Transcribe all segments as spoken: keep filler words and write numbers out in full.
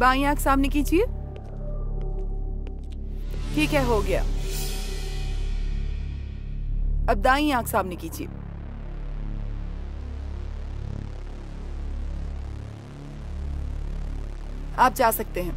बाईं आंख सामने कीजिए। ठीक है, हो गया। अब दाईं आंख सामने कीजिए। आप जा सकते हैं।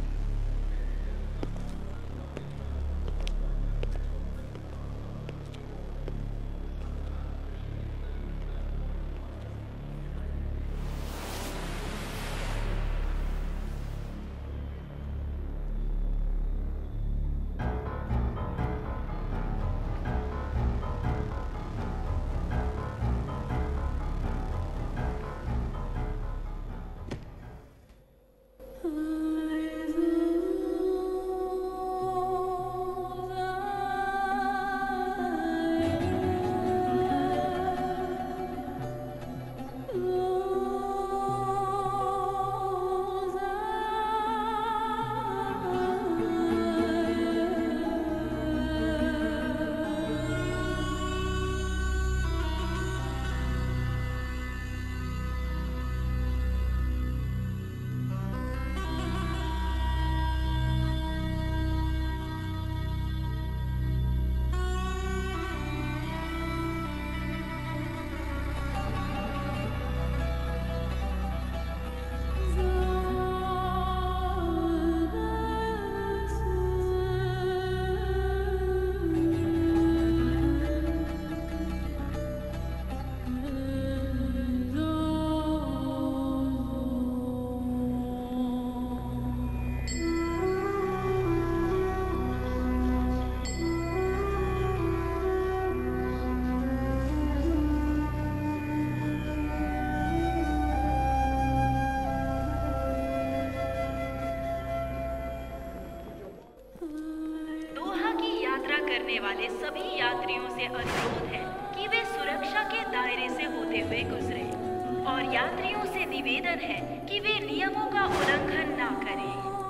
करने वाले सभी यात्रियों से अनुरोध है कि वे सुरक्षा के दायरे से होते हुए गुजरे और यात्रियों से निवेदन है कि वे नियमों का उल्लंघन ना करें।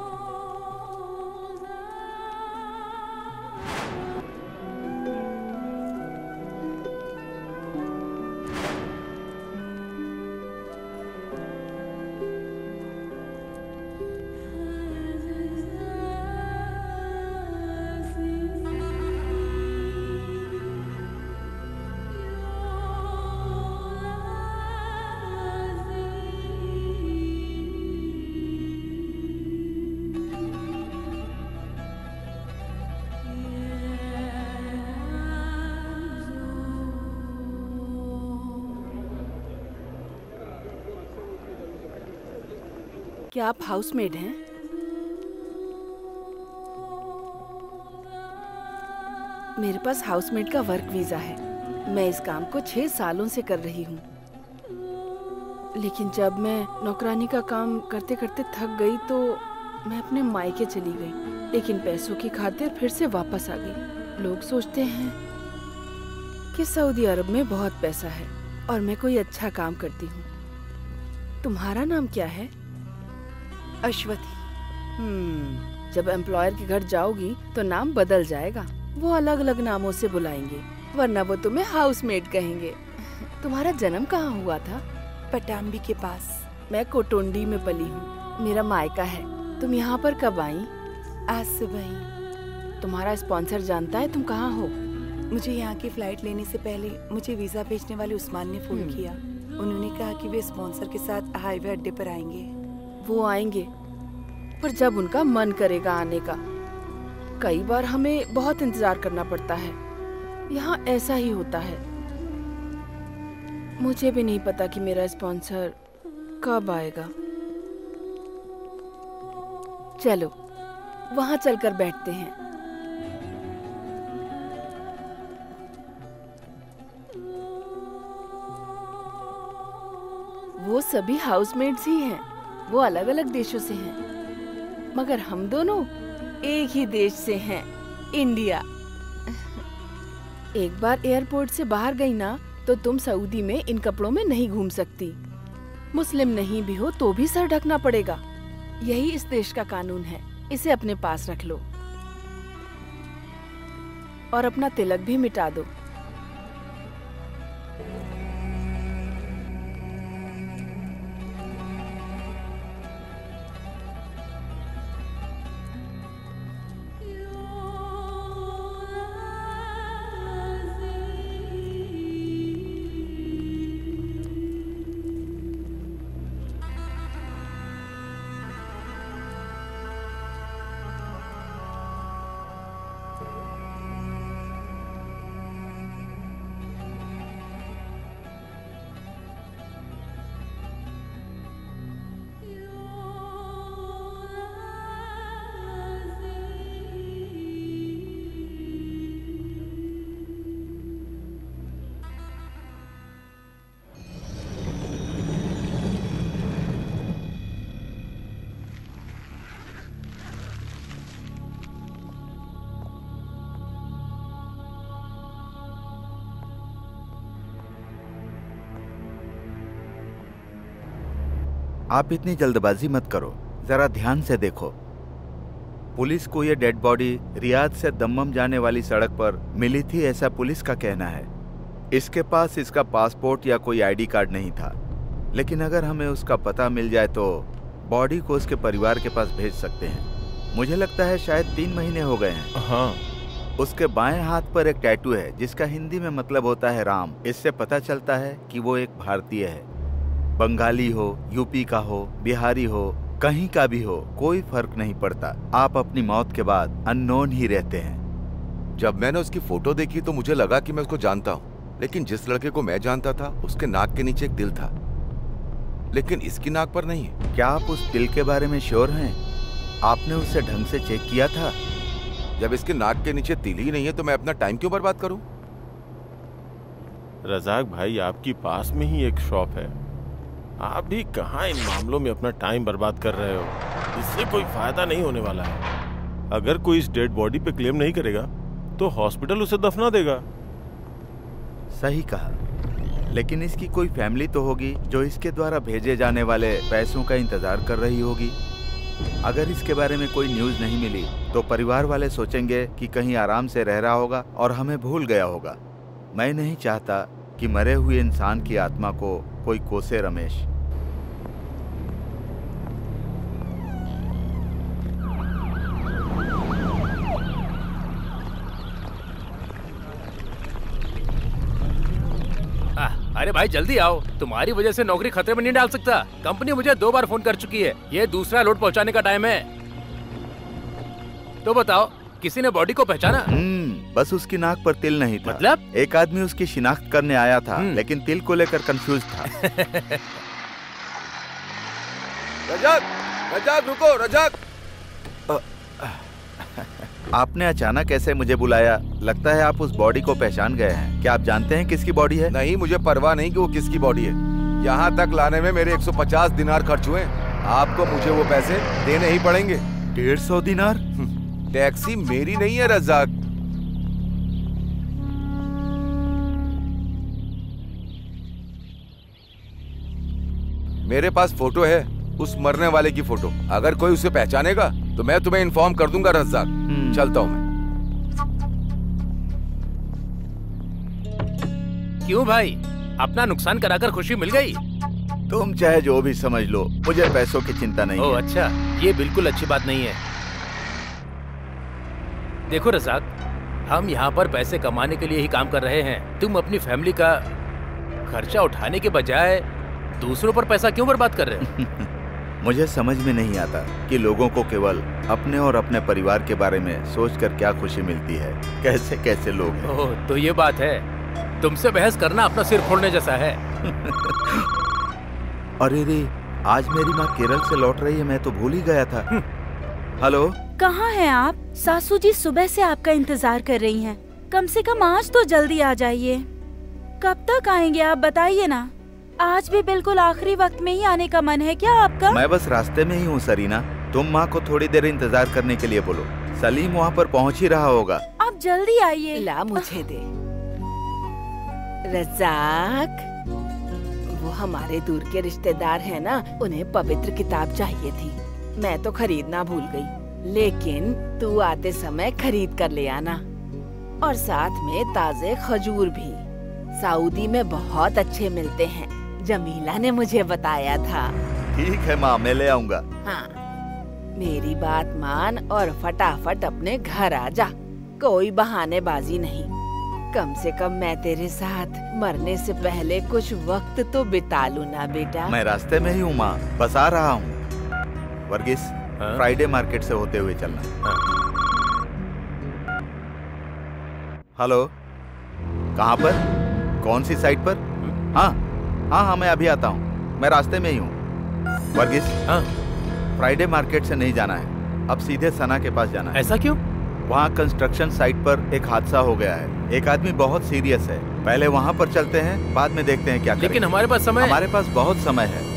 क्या आप हाउसमेड हैं? मेरे पास हाउसमेड का वर्क वीजा है। मैं इस काम को छह सालों से कर रही हूँ, लेकिन जब मैं नौकरानी का काम करते करते थक गई तो मैं अपने मायके चली गई, लेकिन पैसों की खातिर फिर से वापस आ गई। लोग सोचते हैं कि सऊदी अरब में बहुत पैसा है और मैं कोई अच्छा काम करती हूँ। तुम्हारा नाम क्या है? अश्वथी। हम्म, जब एम्प्लॉयर के घर जाओगी तो नाम बदल जाएगा। वो अलग अलग नामों से बुलाएंगे, वरना वो तुम्हें हाउसमेड कहेंगे। तुम्हारा जन्म कहाँ हुआ था? पटाम्बी के पास। मैं कोटुंडी में पली हूँ, मेरा मायका है। तुम यहाँ पर कब आई? आज सुबह ही। तुम्हारा स्पॉन्सर जानता है तुम कहाँ हो? मुझे यहाँ की फ्लाइट लेने से पहले मुझे वीजा भेजने वाले उस्मान ने फोन किया। उन्होंने कहा कि वे स्पॉन्सर के साथ हाईवे अड्डे पर आएंगे। वो आएंगे, पर जब उनका मन करेगा आने का। कई बार हमें बहुत इंतजार करना पड़ता है। यहाँ ऐसा ही होता है। मुझे भी नहीं पता कि मेरा स्पॉन्सर कब आएगा। चलो वहाँ चलकर बैठते हैं। वो सभी हाउसमेट्स ही हैं। वो अलग अलग देशों से हैं, मगर हम दोनों एक ही देश से हैं, इंडिया। एक बार एयरपोर्ट से बाहर गई ना तो तुम सऊदी में इन कपड़ों में नहीं घूम सकती। मुस्लिम नहीं भी हो तो भी सर ढकना पड़ेगा। यही इस देश का कानून है। इसे अपने पास रख लो और अपना तिलक भी मिटा दो। आप इतनी जल्दबाजी मत करो, जरा ध्यान से देखो। पुलिस को ये डेड बॉडी रियाद से दम्मम जाने वाली सड़क पर मिली थी, ऐसा पुलिस का कहना है। इसके पास इसका पासपोर्ट या कोई आईडी कार्ड नहीं था, लेकिन अगर हमें उसका पता मिल जाए तो बॉडी को उसके परिवार के पास भेज सकते हैं। मुझे लगता है शायद तीन महीने हो गए हैं। हाँ। उसके बाएं हाथ पर एक टैटू है जिसका हिंदी में मतलब होता है राम। इससे पता चलता है कि वो एक भारतीय है। बंगाली हो, यूपी का हो, बिहारी हो, कहीं का भी हो, कोई फर्क नहीं पड़ता। आप अपनी मौत के बाद अननोन ही रहते हैं। जब मैंने उसकी फोटो देखी तो मुझे लगा कि मैं उसको जानता हूँ, लेकिन जिस लड़के को मैं जानता था उसके नाक के नीचे एक दिल था, लेकिन इसकी नाक पर नहीं है। क्या आप उस दिल के बारे में श्योर हैं? आपने उसे ढंग से चेक किया था? जब इसके नाक के नीचे तिल ही नहीं है तो मैं अपना टाइम क्यों बर्बाद करूं? रजाक भाई, आपकी पास में ही एक शॉप है, आप भी कहाँ इन मामलों में अपना टाइम बर्बाद कर रहे हो? इससे कोई फायदा नहीं होने वाला है। अगर कोई इस डेड बॉडी पे क्लेम नहीं करेगा तो हॉस्पिटल उसे दफना देगा। सही कहा, लेकिन इसकी कोई फैमिली तो होगी जो इसके द्वारा भेजे जाने वाले पैसों का इंतजार कर रही होगी। अगर इसके बारे में कोई न्यूज़ नहीं मिली तो परिवार वाले सोचेंगे कि कहीं आराम से रह रहा होगा और हमें भूल गया होगा। मैं नहीं चाहता कि मरे हुए इंसान की आत्मा को कोई कोसे। रमेश, अरे भाई जल्दी आओ, तुम्हारी वजह से नौकरी खतरे में नहीं डाल सकता। कंपनी मुझे दो बार फोन कर चुकी है, ये दूसरा लोड पहुंचाने का टाइम है। तो बताओ, किसी ने बॉडी को पहचाना? हम्म, बस उसकी नाक पर तिल नहीं था। मतलब? एक आदमी उसकी शिनाख्त करने आया था, लेकिन तिल को लेकर कंफ्यूज था। रजाक, रजाक रुको, रजाक। आपने अचानक ऐसे मुझे बुलाया, लगता है आप उस बॉडी को पहचान गए हैं। क्या आप जानते हैं किसकी बॉडी है? नहीं, मुझे परवाह नहीं कि वो किसकी बॉडी है। यहाँ तक लाने में मेरे एक सौ पचास दिनार खर्च हुए। आपको मुझे वो पैसे देने ही पड़ेंगे। डेढ़ सौ दिनार? टैक्सी मेरी नहीं है रजाक। मेरे पास फोटो है, उस मरने वाले की फोटो। अगर कोई उसे पहचानेगा तो मैं तुम्हें इन्फॉर्म कर दूंगा रजाक। चलता हूँ मैं। क्यों भाई, अपना नुकसान कराकर खुशी मिल गई? तुम चाहे जो भी समझ लो, मुझे पैसों की चिंता नहीं है। ओह अच्छा, ये बिल्कुल अच्छी बात नहीं है। देखो रजाक, हम यहाँ पर पैसे कमाने के लिए ही काम कर रहे हैं। तुम अपनी फैमिली का खर्चा उठाने के बजाय दूसरों पर पैसा क्यों बर्बाद कर रहे हो? मुझे समझ में नहीं आता कि लोगों को केवल अपने और अपने परिवार के बारे में सोचकर क्या खुशी मिलती है। कैसे कैसे लोग हैं। ओह, तो ये बात है। तुमसे बहस करना अपना सिर फोड़ने जैसा है। अरे रे, आज मेरी माँ केरल से लौट रही है, मैं तो भूल ही गया था। हेलो, कहाँ हैं आप? सासू जी सुबह से आपका इंतजार कर रही हैं। कम से कम आज तो जल्दी आ जाइए। कब तक आएंगे आप बताइए ना। आज भी बिल्कुल आखिरी वक्त में ही आने का मन है क्या आपका? मैं बस रास्ते में ही हूँ सरीना। तुम माँ को थोड़ी देर इंतजार करने के लिए बोलो, सलीम वहाँ पर पहुँच ही रहा होगा। आप जल्दी आइए। ला मुझे दे। रजाक, वो हमारे दूर के रिश्तेदार हैं ना, उन्हें पवित्र किताब चाहिए थी। मैं तो खरीदना भूल गई, लेकिन तू आते समय खरीद कर ले आना। और साथ में ताजे खजूर भी, सऊदी में बहुत अच्छे मिलते हैं। जमीला ने मुझे बताया था। ठीक है माँ, मैं ले आऊंगा। हाँ, मेरी बात मान और फटाफट अपने घर आ जा। कोई बहानेबाजी नहीं। कम से कम मैं तेरे साथ मरने से पहले कुछ वक्त तो बिता लूं ना बेटा। मैं रास्ते में ही हूँ माँ, बस आ रहा हूँ। वर्गीस, फ्राइडे मार्केट से होते हुए चलना। हेलो, कहाँ पर? कौन सी साइड पर? हाँ हाँ हाँ, मैं अभी आता हूँ, मैं रास्ते में ही हूँ। वर्गीस, हाँ, फ्राइडे मार्केट से नहीं जाना है, अब सीधे सना के पास जाना है। ऐसा क्यों? वहाँ कंस्ट्रक्शन साइट पर एक हादसा हो गया है। एक आदमी बहुत सीरियस है। पहले वहाँ पर चलते हैं, बाद में देखते हैं क्या करें। लेकिन हमारे पास समय हमारे पास बहुत समय है।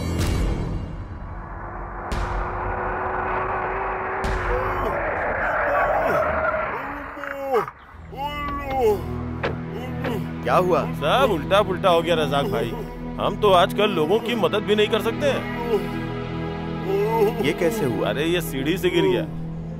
क्या हुआ? सब उल्टा पुल्टा हो गया रजाक भाई। हम तो आजकल लोगों की मदद भी नहीं कर सकते। ये कैसे हुआ? अरे ये सीढ़ी से गिर गया।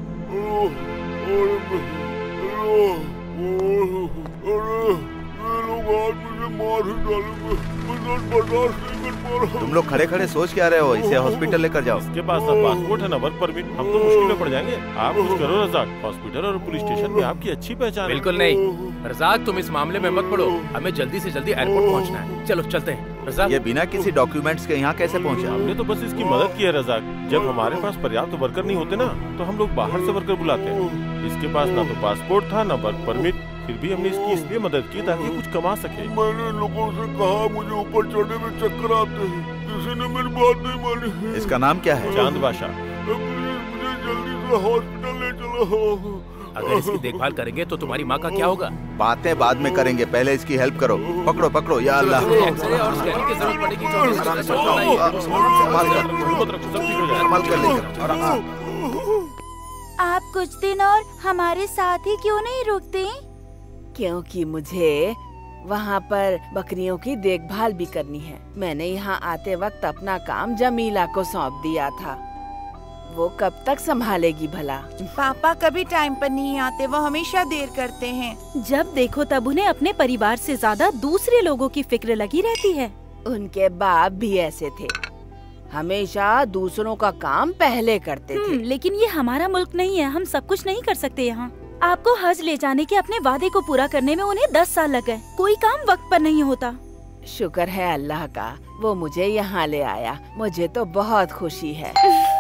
तुम लोग खड़े खड़े सोच क्या रहे हो? इसे हॉस्पिटल लेकर जाओ। इसके पास ना पासपोर्ट है ना वर्क परमिट, हम तो मुश्किल में पड़ जाएंगे। आप कुछ करो रज़ाक, हॉस्पिटल और पुलिस स्टेशन में आपकी अच्छी पहचान है। बिल्कुल नहीं रज़ाक, तुम इस मामले में मत पड़ो, हमें जल्दी से जल्दी एयरपोर्ट पहुंचना है। चलो चलते हैं। रज़ाक, ये बिना किसी डॉक्यूमेंट्स के यहाँ कैसे पहुँचा? हमने तो बस इसकी मदद की है रज़ाक। जब हमारे पास पर्याप्त वर्कर नहीं होते ना, तो हम लोग बाहर से वर्कर बुलाते हैं। इसके पास ना तो पासपोर्ट था ना वर्क परमिट, फिर भी हमने इसकी इसलिए मदद की ताकि कुछ कमा सके। मैंने लोगों से कहा मुझे ऊपर चढ़ने में चक्कर आते हैं, किसी ने मेरी बात नहीं मानी। इसका नाम क्या है? चांद बादशाह। प्लीज मुझे जल्दी से हॉस्पिटल ले चलो। अगर इसकी देखभाल करेंगे तो तुम्हारी माँ का क्या होगा? बातें बाद में करेंगे, पहले इसकी हेल्प करो। पकड़ो पकड़ो, या अल्लाह। और स्कैनिंग की जरूरत पड़ेगी तो संभाल कर लेकर। आप कुछ दिन और हमारे साथ ही क्यों नहीं रुकते? क्योंकि मुझे वहाँ पर बकरियों की देखभाल भी करनी है। मैंने यहाँ आते वक्त अपना काम जमीला को सौंप दिया था। वो कब तक संभालेगी भला? पापा कभी टाइम पर नहीं आते, वो हमेशा देर करते हैं। जब देखो तब उन्हें अपने परिवार से ज्यादा दूसरे लोगों की फिक्र लगी रहती है। उनके बाप भी ऐसे थे, हमेशा दूसरों का काम पहले करते थे। लेकिन ये हमारा मुल्क नहीं है, हम सब कुछ नहीं कर सकते यहाँ। आपको हज ले जाने के अपने वादे को पूरा करने में उन्हें दस साल लग गए। कोई काम वक्त पर नहीं होता। शुक्र है अल्लाह का, वो मुझे यहाँ ले आया। मुझे तो बहुत खुशी है।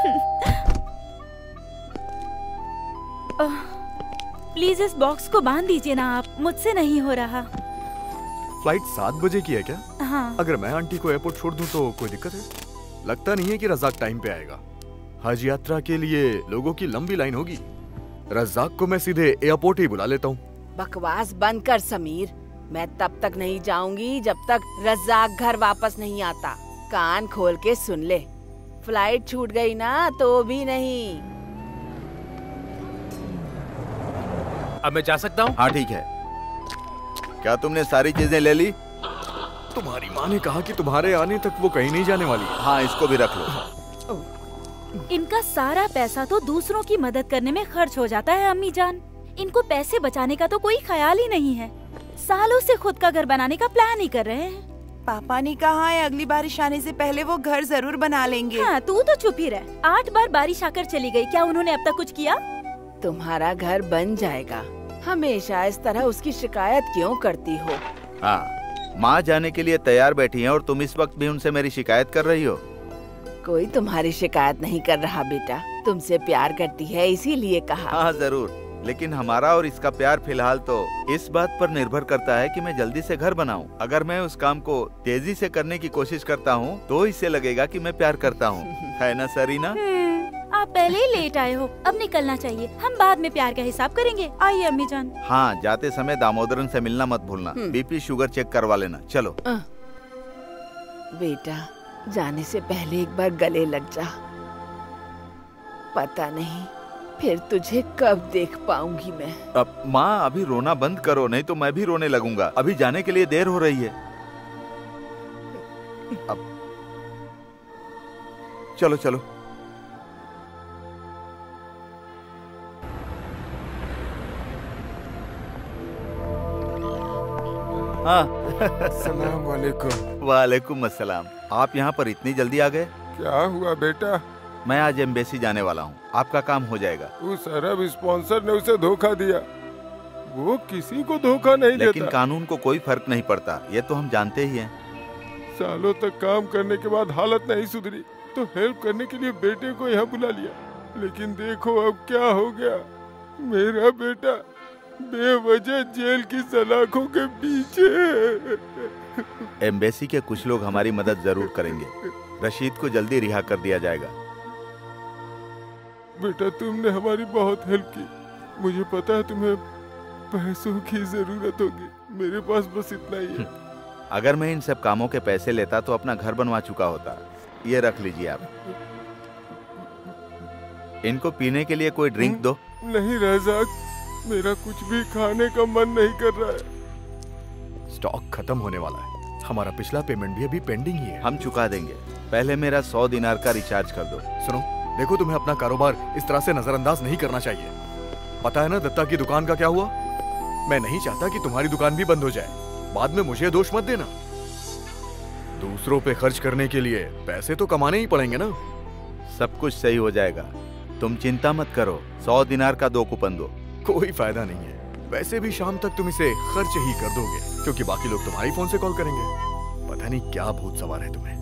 प्लीज इस बॉक्स को बांध दीजिए ना आप, मुझसे नहीं हो रहा। फ्लाइट सात बजे की है क्या? हाँ। अगर मैं आंटी को एयरपोर्ट छोड़ दूं तो कोई दिक्कत है? लगता नहीं है कि रज़ाक टाइम पे आएगा। हज यात्रा के लिए लोगों की लंबी लाइन होगी। रज़ाक को मैं सीधे एयरपोर्ट ही बुला लेता हूँ। बकवास बंद कर समीर, मैं तब तक नहीं जाऊंगी जब तक रज़ाक घर वापस नहीं आता। कान खोल के सुन ले, फ्लाइट छूट गई ना तो भी नहीं। अब मैं जा सकता हूँ? हाँ ठीक है। क्या तुमने सारी चीजें ले ली? तुम्हारी माँ ने कहा कि तुम्हारे आने तक वो कहीं नहीं जाने वाली। हाँ, इसको भी रख लो। इनका सारा पैसा तो दूसरों की मदद करने में खर्च हो जाता है अम्मी जान। इनको पैसे बचाने का तो कोई ख्याल ही नहीं है। सालों से खुद का घर बनाने का प्लान ही कर रहे हैं। पापा ने कहा है अगली बारिश आने से पहले वो घर जरूर बना लेंगे। हाँ, तू तो चुप ही रह। आठ बार बारिश आकर चली गई, क्या उन्होंने अब तक कुछ किया? तुम्हारा घर बन जाएगा। हमेशा इस तरह उसकी शिकायत क्यों करती हो? हाँ, माँ जाने के लिए तैयार बैठी हैं और तुम इस वक्त भी उनसे मेरी शिकायत कर रही हो। कोई तुम्हारी शिकायत नहीं कर रहा बेटा, तुमसे प्यार करती है इसीलिए कहा। हाँ जरूर, लेकिन हमारा और इसका प्यार फिलहाल तो इस बात पर निर्भर करता है कि मैं जल्दी से घर बनाऊं। अगर मैं उस काम को तेजी से करने की कोशिश करता हूं, तो इससे लगेगा कि मैं प्यार करता हूं। है ना सरीना? आप पहले ही लेट आए हो, अब निकलना चाहिए। हम बाद में प्यार का हिसाब करेंगे। आइए अम्मी जान। हाँ, जाते समय दामोदरन से मिलना मत भूलना। बीपी शुगर चेक करवा लेना। चलो। बेटा, जाने से पहले एक बार गले लग जा। पता नहीं फिर तुझे कब देख पाऊंगी मैं। अब माँ, अभी रोना बंद करो, नहीं तो मैं भी रोने लगूंगा। अभी जाने के लिए देर हो रही है। अब चलो चलो। हाँ। अस्सलाम वालेकुम। वालेकुम अस्सलाम। आप यहाँ पर इतनी जल्दी आ गए? क्या हुआ बेटा? मैं आज एम्बेसी जाने वाला हूँ, आपका काम हो जाएगा। उस अरब स्पॉन्सर ने उसे धोखा दिया। वो किसी को धोखा नहीं देता। लेकिन कानून को कोई फर्क नहीं पड़ता, ये तो हम जानते ही हैं। सालों तक काम करने के बाद हालत नहीं सुधरी तो हेल्प करने के लिए बेटे को यहाँ बुला लिया। लेकिन देखो अब क्या हो गया। मेरा बेटा बेवजह जेल की सलाखों के पीछे। एम्बेसी के कुछ लोग हमारी मदद जरूर करेंगे। रशीद को जल्दी रिहा कर दिया जाएगा। बेटा, तुमने हमारी बहुत हेल्प की। मुझे पता है तुम्हें पैसों की जरूरत होगी। मेरे पास बस इतना ही है। अगर मैं इन सब कामों के पैसे लेता तो अपना घर बनवा चुका होता। ये रख लीजिए आप। इनको पीने के लिए कोई ड्रिंक दो। नहीं रज़ाक, मेरा कुछ भी खाने का मन नहीं कर रहा है। स्टॉक खत्म होने वाला है। हमारा पिछला पेमेंट भी अभी पेंडिंग ही है। हम चुका देंगे, पहले मेरा सौ दिनार का रिचार्ज कर दो। सुनो, देखो तुम्हें अपना कारोबार इस तरह से नजरअंदाज नहीं करना चाहिए। पता है ना दत्ता की दुकान का क्या हुआ? मैं नहीं चाहता कि तुम्हारी दुकान भी बंद हो जाए। बाद में मुझे दोष मत देना। दूसरों पे खर्च करने के लिए पैसे तो कमाने ही पड़ेंगे ना। सब कुछ सही हो जाएगा, तुम चिंता मत करो। सौ दिनार का दो कूपन दो। कोई फायदा नहीं है, वैसे भी शाम तक तुम इसे खर्च ही कर दोगे, क्योंकि बाकी लोग तुम्हारे फोन से कॉल करेंगे। पता नहीं क्या भूत सवार है तुम्हें।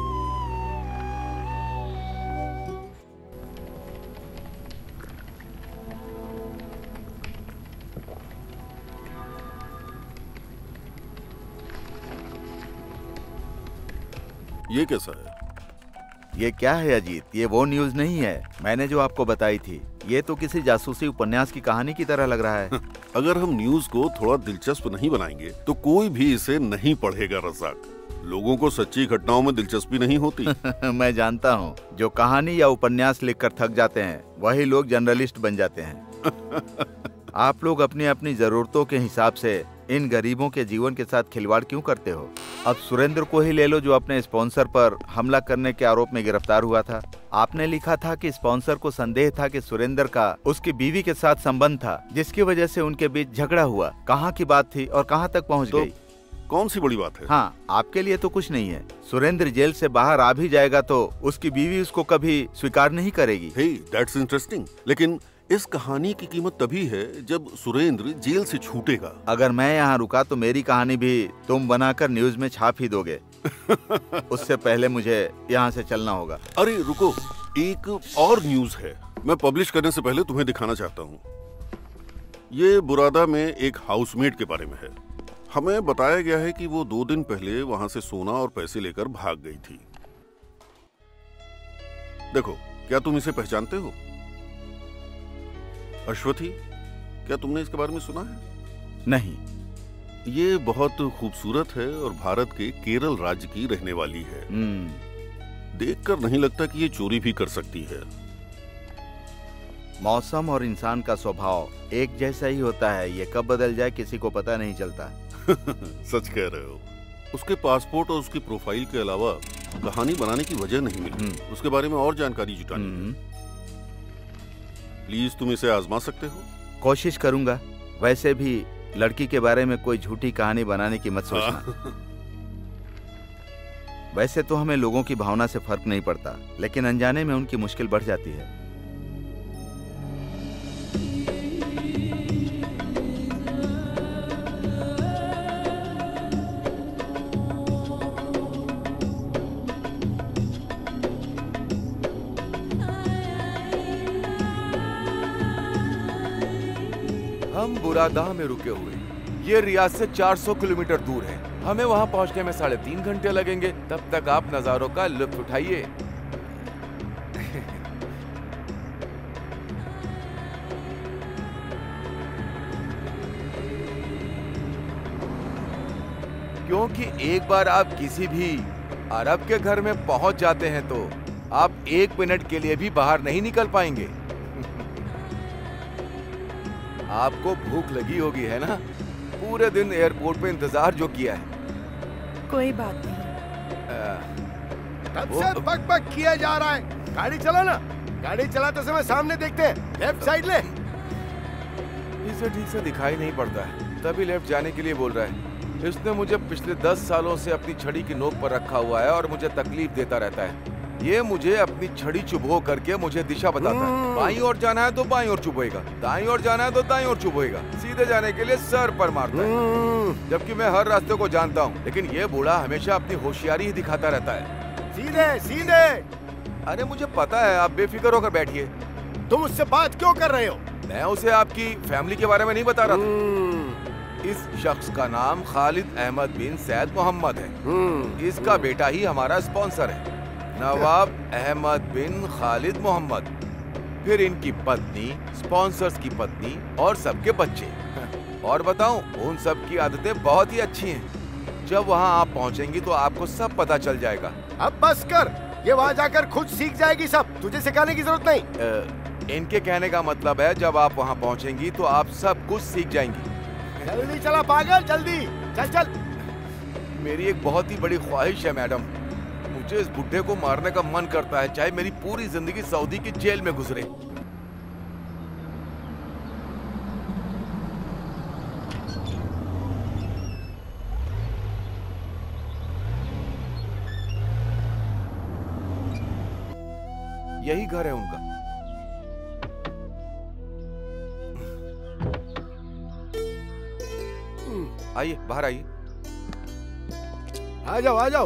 ये कैसा है? ये क्या है अजीत? ये वो न्यूज नहीं है मैंने जो आपको बताई थी। ये तो किसी जासूसी उपन्यास की कहानी की तरह लग रहा है। अगर हम न्यूज को थोड़ा दिलचस्प नहीं बनाएंगे तो कोई भी इसे नहीं पढ़ेगा रज़ाक। लोगों को सच्ची घटनाओं में दिलचस्पी नहीं होती। मैं जानता हूँ, जो कहानी या उपन्यास लिखकर थक जाते हैं वही लोग जर्नलिस्ट बन जाते हैं। आप लोग अपनी अपनी जरूरतों के हिसाब से इन गरीबों के जीवन के साथ खिलवाड़ क्यों करते हो? अब सुरेंद्र को ही ले लो, जो अपने स्पॉन्सर पर हमला करने के आरोप में गिरफ्तार हुआ था। आपने लिखा था कि स्पॉन्सर को संदेह था कि सुरेंद्र का उसकी बीवी के साथ संबंध था, जिसकी वजह से उनके बीच झगड़ा हुआ। कहाँ की बात थी और कहाँ तक पहुँच तो गई? कौन सी बड़ी बात है? हाँ, आपके लिए तो कुछ नहीं है। सुरेंद्र जेल से बाहर आ भी जाएगा तो उसकी बीवी उसको कभी स्वीकार नहीं करेगी। Hey, that's interesting. लेकिन इस कहानी की कीमत तभी है जब सुरेंद्र जेल से छूटेगा। अगर मैं यहाँ रुका तो मेरी कहानी भी तुम बनाकर न्यूज में छाप ही दोगे। उससे पहले मुझे यहाँ से चलना होगा। अरे रुको, एक और न्यूज है, मैं पब्लिश करने से पहले तुम्हें दिखाना चाहता हूँ। ये बुरादा में एक हाउसमेट के बारे में है। हमें बताया गया है कि वो दो दिन पहले वहां से सोना और पैसे लेकर भाग गई थी। देखो, क्या तुम इसे पहचानते हो? अश्वथी, क्या तुमने इसके बारे में सुना है? नहीं। ये बहुत खूबसूरत है और भारत के केरल राज्य की रहने वाली है। देखकर नहीं लगता कि ये चोरी भी कर सकती है। मौसम और इंसान का स्वभाव एक जैसा ही होता है, ये कब बदल जाए किसी को पता नहीं चलता। सच कह रहे हो। उसके पासपोर्ट और उसकी प्रोफाइल के अलावा कहानी बनाने की वजह नहीं मिली। उसके बारे में और जानकारी जुटानी है। प्लीज तुम इसे आजमा सकते हो? कोशिश करूंगा। वैसे भी लड़की के बारे में कोई झूठी कहानी बनाने की मत सोचना। वैसे तो हमें लोगों की भावना से फर्क नहीं पड़ता, लेकिन अनजाने में उनकी मुश्किल बढ़ जाती है। हम बुरादा में रुके हुए, ये रियाद से चार सौ किलोमीटर दूर है। हमें वहां पहुंचने में साढ़े तीन घंटे लगेंगे। तब तक आप नजारों का लुत्फ उठाइए। क्योंकि एक बार आप किसी भी अरब के घर में पहुंच जाते हैं तो आप एक मिनट के लिए भी बाहर नहीं निकल पाएंगे। आपको भूख लगी होगी, है ना? पूरे दिन एयरपोर्ट पे इंतजार जो किया है। कोई बात नहीं। तब से बक बक किया जा रहा है। गाड़ी चला ना। गाड़ी चलाते समय सामने देखते हैं, लेफ्ट साइड ले। इसे ठीक से दिखाई नहीं पड़ता है, तभी लेफ्ट जाने के लिए बोल रहा है। इसने मुझे पिछले दस सालों से अपनी छड़ी की नोक पर रखा हुआ है और मुझे तकलीफ देता रहता है। ये मुझे अपनी छड़ी चुभो करके मुझे दिशा बताता है। बाईं ओर जाना है तो बाईं ओर चुभोएगा, दाईं ओर जाना है तो दाईं ओर चुभोएगा, सीधे जाने के लिए सर पर मारता है। जबकि मैं हर रास्ते को जानता हूँ, लेकिन ये बूढ़ा हमेशा अपनी होशियारी ही दिखाता रहता है। सीधे सीधे। अरे मुझे पता है, आप बेफिक्र होकर बैठिए। तुम उससे बात क्यों कर रहे हो? मैं उसे आपकी फैमिली के बारे में नहीं बता रहा था। इस शख्स का नाम खालिद अहमद बिन सैद मोहम्मद है। इसका बेटा ही हमारा स्पॉन्सर है, नवाब अहमद बिन खालिद मोहम्मद। फिर इनकी पत्नी, स्पॉन्सर्स की पत्नी और सबके बच्चे। और बताऊं, उन सब की आदतें बहुत ही अच्छी हैं। जब वहां आप पहुंचेंगी तो आपको सब पता चल जाएगा। अब बस कर, ये वहां जाकर खुद सीख जाएगी सब, तुझे सिखाने की जरूरत नहीं। आ, इनके कहने का मतलब है जब आप वहां पहुंचेंगी तो आप सब कुछ सीख जाएंगी। जल्दी चला पागल, जल्दी चल चल। मेरी एक बहुत ही बड़ी ख्वाहिश है मैडम। मुझे इस बुड्ढे को मारने का मन करता है, चाहे मेरी पूरी जिंदगी सऊदी की जेल में गुजरे। यही घर है उनका। आइए, बाहर आइए। आ जाओ, आ जाओ।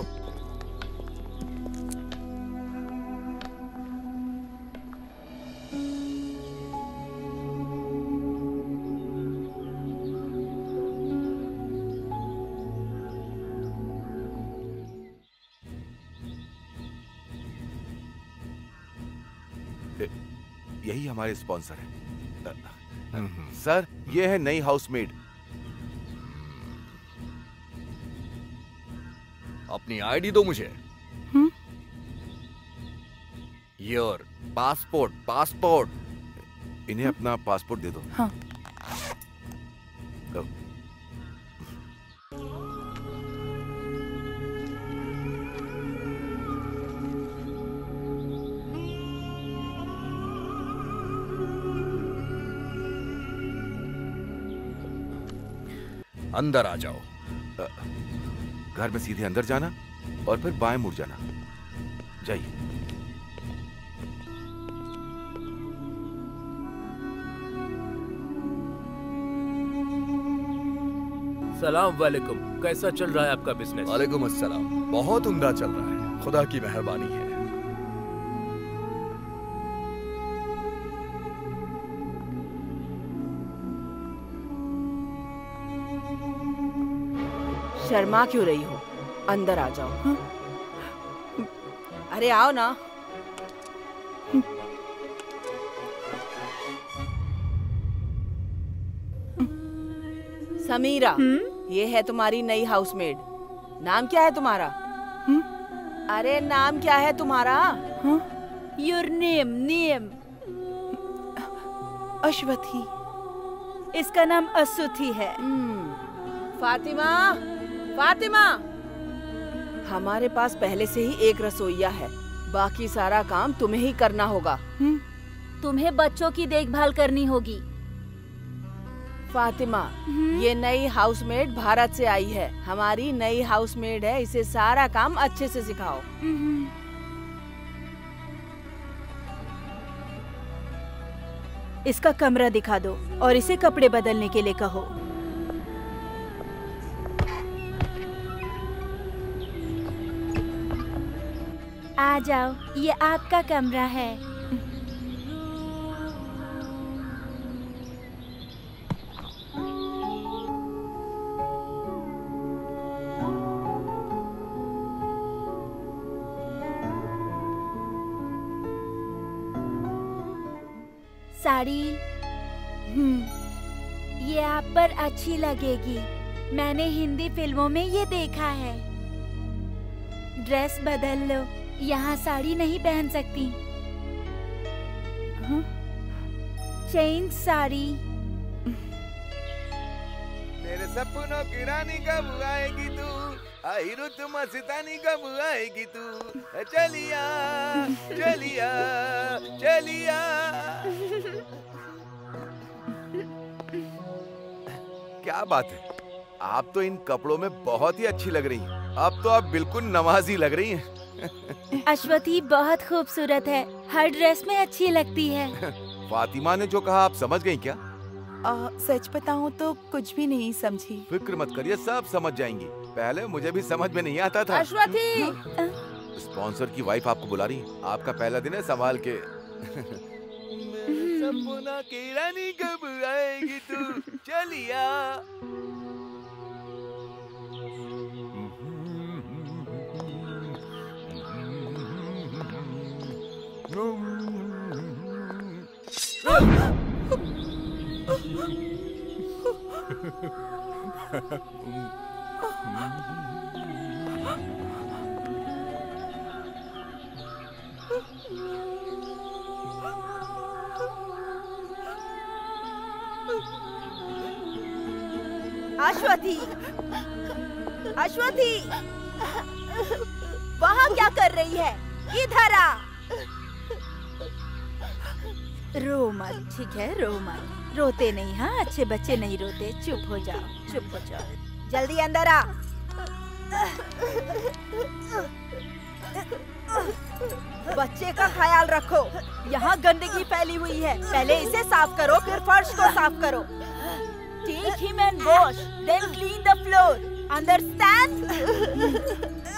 यही हमारे स्पॉन्सर है। सर, ये है नई हाउसमेड। अपनी आईडी दो मुझे। Your passport, passport. इन्हें अपना पासपोर्ट दे दो। हाँ। दो। अंदर आ जाओ। घर में सीधे अंदर जाना और फिर बाएं मुड़ जाना। जाइए। सलाम वालेकुम। कैसा चल रहा है आपका बिजनेस? वालेकुम अस्सलाम। बहुत उम्दा चल रहा है, खुदा की मेहरबानी है। शर्मा क्यों रही हो? अंदर आ जाओ। हा? अरे आओ ना। समीरा, ये है तुम्हारी नई हाउसमेड। नाम क्या है तुम्हारा? हुँ? अरे नाम क्या है तुम्हारा? Your name, name. अश्वथी। इसका नाम असुथी है। फातिमा, फातिमा। हमारे पास पहले से ही एक रसोइया है, बाकी सारा काम तुम्हें ही करना होगा। तुम्हें बच्चों की देखभाल करनी होगी। फातिमा, ये नई हाउसमेड भारत से आई है। हमारी नई हाउसमेड है, इसे सारा काम अच्छे से सिखाओ। इसका कमरा दिखा दो और इसे कपड़े बदलने के लिए कहो। आ जाओ, ये आपका कमरा है। साड़ी ये आप पर अच्छी लगेगी। मैंने हिंदी फिल्मों में ये देखा है। ड्रेस बदल लो, यहाँ साड़ी नहीं पहन सकती। चेंज साड़ी। मेरे सपनों की रानी कब आएगी तू, आई रुत मस्तानी कब आएगी तू, चलिया चलिया चलिया। क्या बात है, आप तो इन कपड़ों में बहुत ही अच्छी लग रही हैं। अब तो आप बिल्कुल नमाजी लग रही हैं। अश्वथी बहुत खूबसूरत है, हर ड्रेस में अच्छी लगती है। फातिमा ने जो कहा आप समझ गई क्या? आ, सच बताऊं तो कुछ भी नहीं समझी। फिक्र मत करिए, सब समझ जाएंगी। पहले मुझे भी समझ में नहीं आता था। अश्वथी! स्पॉन्सर की वाइफ आपको बुला रही है। आपका पहला दिन है, संभाल के। सपना की रानी कब आएगी तू, चलिया। अश्वथी! अश्वथी, वहाँ क्या कर रही है? इधर आ। रो मत, ठीक है? रो मत, रोते नहीं। हाँ, अच्छे बच्चे नहीं रोते। चुप हो जाओ, चुप हो जाओ। जल्दी अंदर आ। बच्चे का ख्याल रखो। यहाँ गंदगी फैली हुई है। पहले इसे साफ करो, फिर फर्श को साफ करो। Take him and wash, then clean the floor. Understand?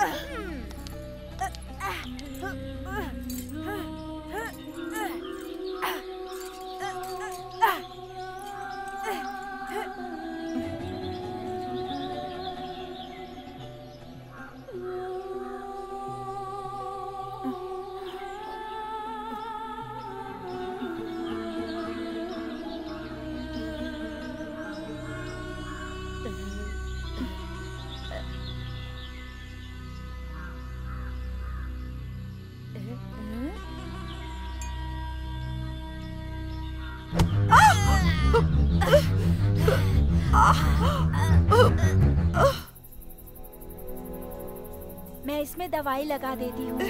मैं इसमें दवाई लगा देती हूँ।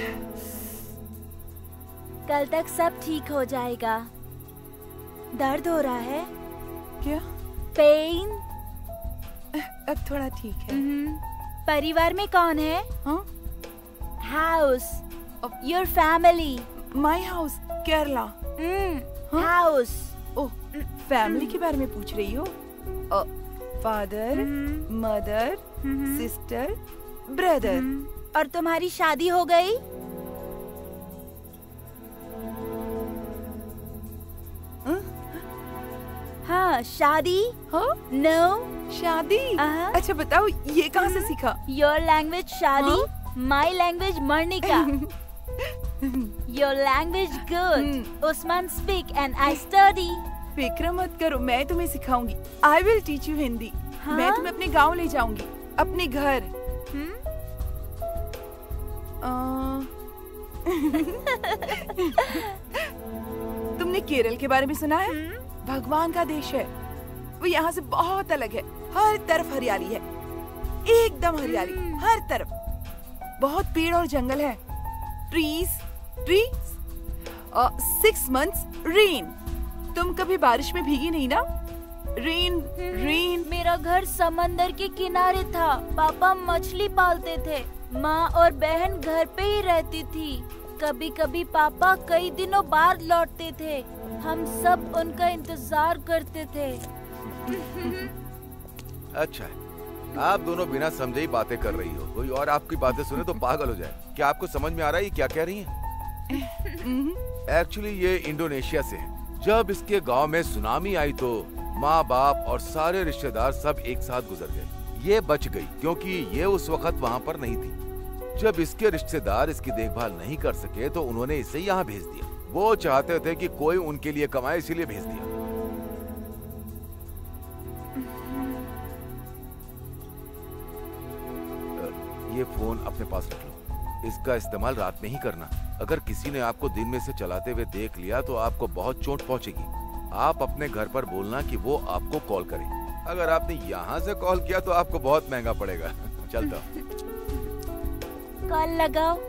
कल तक सब ठीक हो जाएगा। दर्द हो रहा है क्या? पेन? अब थोड़ा ठीक है। परिवार में कौन है? हाँ? House, your family. My house, Kerala. House. Oh, family के बारे में पूछ रही हो? Father, mother, sister, brother. और तुम्हारी शादी हो गई? हाँ, शादी? हाँ? नो, शादी? अच्छा बताओ, ये कहाँ से सीखा? योर लैंग्वेज शादी, माई लैंग्वेज मर्निका। Your language good. Usman speak and I study. फिक्र मत करो, मैं तुम्हें सिखाऊंगी। I will teach you Hindi. हाँ? मैं तुम्हें अपने गांव ले जाऊंगी, अपने घर। तुमने केरल के बारे में सुना है? भगवान का देश है। वो यहाँ से बहुत अलग है। हर तरफ हरियाली है, एकदम हरियाली, हर तरफ। बहुत पेड़ और जंगल है। Trees, trees. Six months rain. तुम कभी बारिश में भीगी नहीं ना? Rain, rain. मेरा घर समंदर के किनारे था। पापा मछली पालते थे। माँ और बहन घर पे ही रहती थी। कभी कभी पापा कई दिनों बाद लौटते थे। हम सब उनका इंतजार करते थे। अच्छा है, आप दोनों बिना समझे ही बातें कर रही हो। कोई और आपकी बातें सुने तो पागल हो जाए। क्या आपको समझ में आ रहा है ये क्या कह रही हैं? एक्चुअली ये इंडोनेशिया से है। जब इसके गांव में सुनामी आई तो माँ बाप और सारे रिश्तेदार सब एक साथ गुजर गए। ये बच गई क्योंकि ये उस वक्त वहाँ पर नहीं थी। जब इसके रिश्तेदार इसकी देखभाल नहीं कर सके तो उन्होंने इसे यहाँ भेज दिया। वो चाहते थे कि कोई उनके लिए कमाए, इसीलिए भेज दिया। ये फोन अपने पास रख लो। इसका इस्तेमाल रात में ही करना। अगर किसी ने आपको दिन में से चलाते हुए देख लिया तो आपको बहुत चोट पहुंचेगी। आप अपने घर पर बोलना कि वो आपको कॉल करे। अगर आपने यहाँ से कॉल किया तो आपको बहुत महंगा पड़ेगा। चलता हूँ। कॉल लगाओ।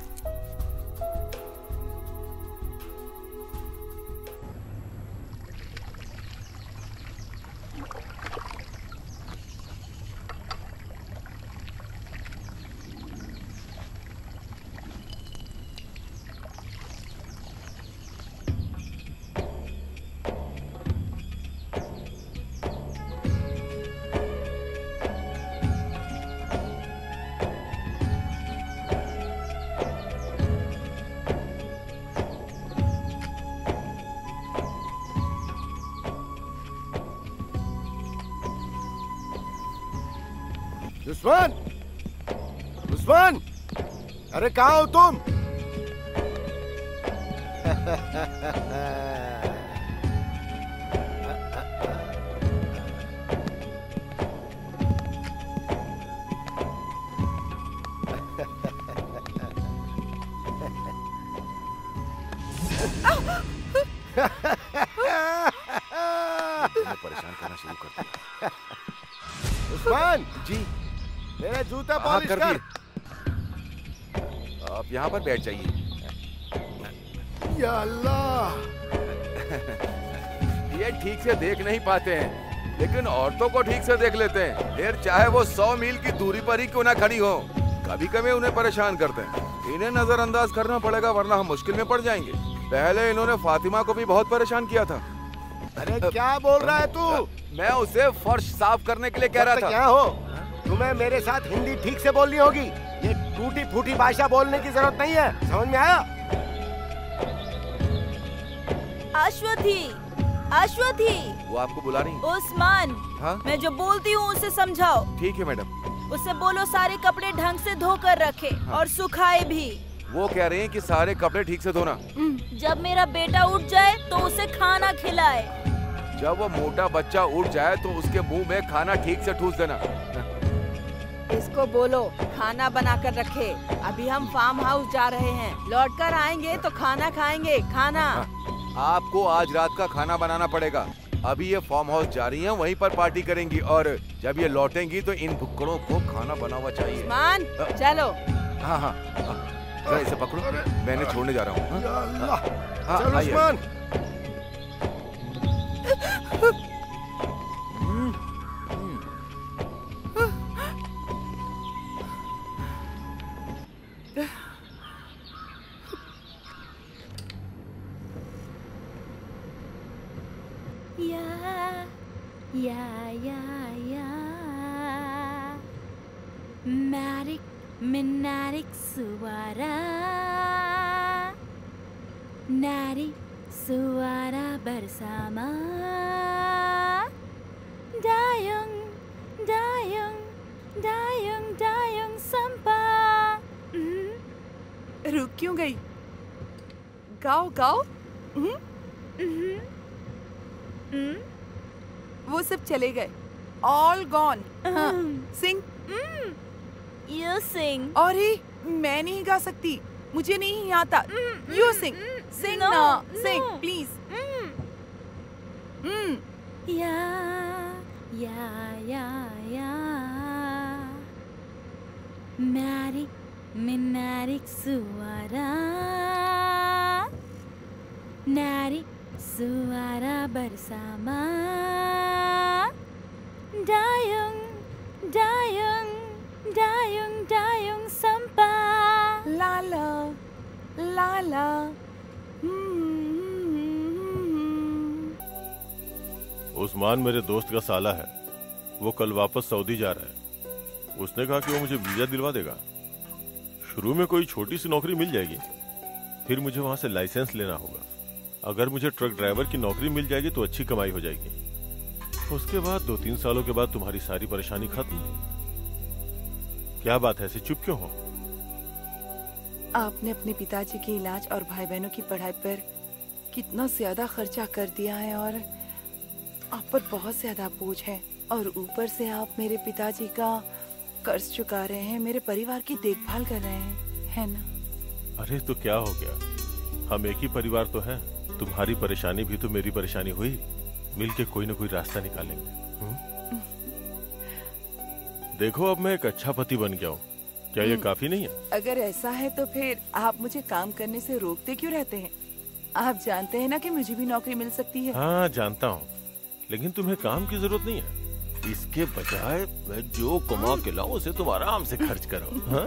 उस्मान, उस्मान, अरे कहाँ हो तुम? परेशान करना शुरू कर दिया। उस्मान जी, मेरे जूते हाँ, पॉलिश कर कर। दिए। आप यहाँ पर बैठ जाइए। या अल्लाह। ये ठीक से देख नहीं पाते हैं, लेकिन औरतों को ठीक से देख लेते हैं, फिर चाहे वो सौ मील की दूरी पर ही क्यों ना खड़ी हो। कभी कभी उन्हें परेशान करते हैं, इन्हें नजरअंदाज करना पड़ेगा वरना हम मुश्किल में पड़ जाएंगे। पहले इन्होंने फातिमा को भी बहुत परेशान किया था। अरे क्या बोल रहा है तू? मैं उसे फर्श साफ करने के लिए कह रहा था। क्या हो, तुम्हें मेरे साथ हिंदी ठीक से बोलनी होगी, ये टूटी फूटी भाषा बोलने की जरूरत नहीं है, समझ में आया? अश्वथी, अश्वथी। वो आपको बुला रही हैं? उस्मान, हाँ? मैं जो बोलती हूँ उसे समझाओ। ठीक है मैडम। उसे बोलो सारे कपड़े ढंग से धो कर रखे, हाँ। और सुखाए भी। वो कह रहे हैं कि सारे कपड़े ठीक से धोना। जब मेरा बेटा उठ जाए तो उसे खाना खिलाए। जब वो मोटा बच्चा उठ जाए तो उसके मुंह में खाना ठीक से ठूस देना। इसको बोलो खाना बना कर रखे। अभी हम फार्म हाउस जा रहे हैं, लौट कर आएंगे तो खाना खाएंगे। खाना आपको आज रात का खाना बनाना पड़ेगा। अभी ये फार्म हाउस जा रही हैं, वहीं पर पार्टी करेंगी और जब ये लौटेंगी तो इन भुक्कड़ों को खाना बना हुआ चाहिए। उस्मान, चलो। हाँ हाँ, जरा इसे पकड़ो, मैंने छोड़ने जा रहा हूँ। हाँ, चल उस्मान। या या या या मैरिक मिनारिक सुवारा नारी suara bersama dayung dayung dayung dayung sampah। रुक क्यों गई? गाओ गाओ। वो सब चले गए, all gone. Sing. You sing. और ही मैं नहीं गा सकती, मुझे नहीं आता। यू सिंग, सिंग No, ना, no. Sing please. या या या या menarik menarik suara narik suara bersama dayung dayung dayung dayung sampah। लाला लाला। उस्मान मेरे दोस्त का साला है, वो कल वापस सऊदी जा रहा है। उसने कहा कि वो मुझे वीजा दिलवा देगा। शुरू में कोई छोटी सी नौकरी मिल जाएगी, फिर मुझे वहां से लाइसेंस लेना होगा। अगर मुझे ट्रक ड्राइवर की नौकरी मिल जाएगी तो अच्छी कमाई हो जाएगी। उसके बाद दो तीन सालों के बाद तुम्हारी सारी परेशानी खत्म। क्या बात है, ऐसे चुप क्यों हो? आपने अपने पिताजी के इलाज और भाई बहनों की पढ़ाई पर कितना ज्यादा खर्चा कर दिया है और आप पर बहुत ज्यादा बोझ है, और ऊपर से आप मेरे पिताजी का कर्ज चुका रहे हैं, मेरे परिवार की देखभाल कर रहे हैं, है ना? अरे तो क्या हो गया, हम एक ही परिवार तो हैं। तुम्हारी परेशानी भी तो मेरी परेशानी हुई, मिलके कोई ना कोई रास्ता निकालेंगे। हुँ? देखो अब मैं एक अच्छा पति बन गया हूँ, क्या ये काफी नहीं है? अगर ऐसा है तो फिर आप मुझे काम करने से रोकते क्यों रहते हैं? आप जानते हैं ना कि मुझे भी नौकरी मिल सकती है। हाँ जानता हूँ, लेकिन तुम्हें काम की जरूरत नहीं है। इसके बजाय मैं जो कमा के लाऊं उसे तुम आराम से खर्च करो। हाँ?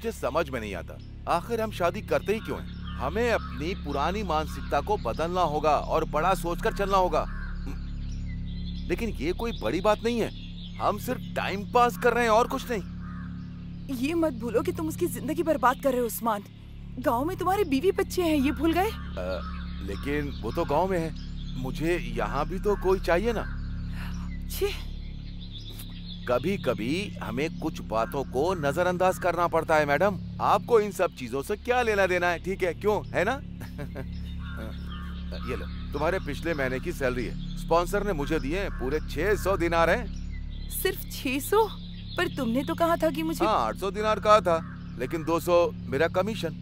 मुझे समझ में नहीं आता, आखिर हम शादी करते ही क्यों हैं? हमें अपनी पुरानी मानसिकता को बदलना होगा और बड़ा सोचकर चलना होगा। लेकिन ये कोई बड़ी बात नहीं है, हम सिर्फ टाइम पास कर रहे हैं और कुछ नहीं। ये मत भूलो कि तुम उसकी जिंदगी बर्बाद कर रहे हो उस्मान। गांव में तुम्हारे बीवी बच्चे हैं, ये भूल गए? लेकिन वो तो गांव में है, मुझे यहाँ भी तो कोई चाहिए ना। छी। कभी कभी हमें कुछ बातों को नजरअंदाज करना पड़ता है मैडम। आपको इन सब चीजों से क्या लेना देना है, ठीक है? क्यों, है ना? ये लो, तुम्हारे पिछले महीने की सैलरी है, स्पॉन्सर ने मुझे दिए पूरे छह सौ दिनार हैं। सिर्फ छह सौ? पर तुमने तो कहा था कि मुझे हाँ आठ सौ दिनार कहा था, लेकिन दो सौ मेरा कमीशन।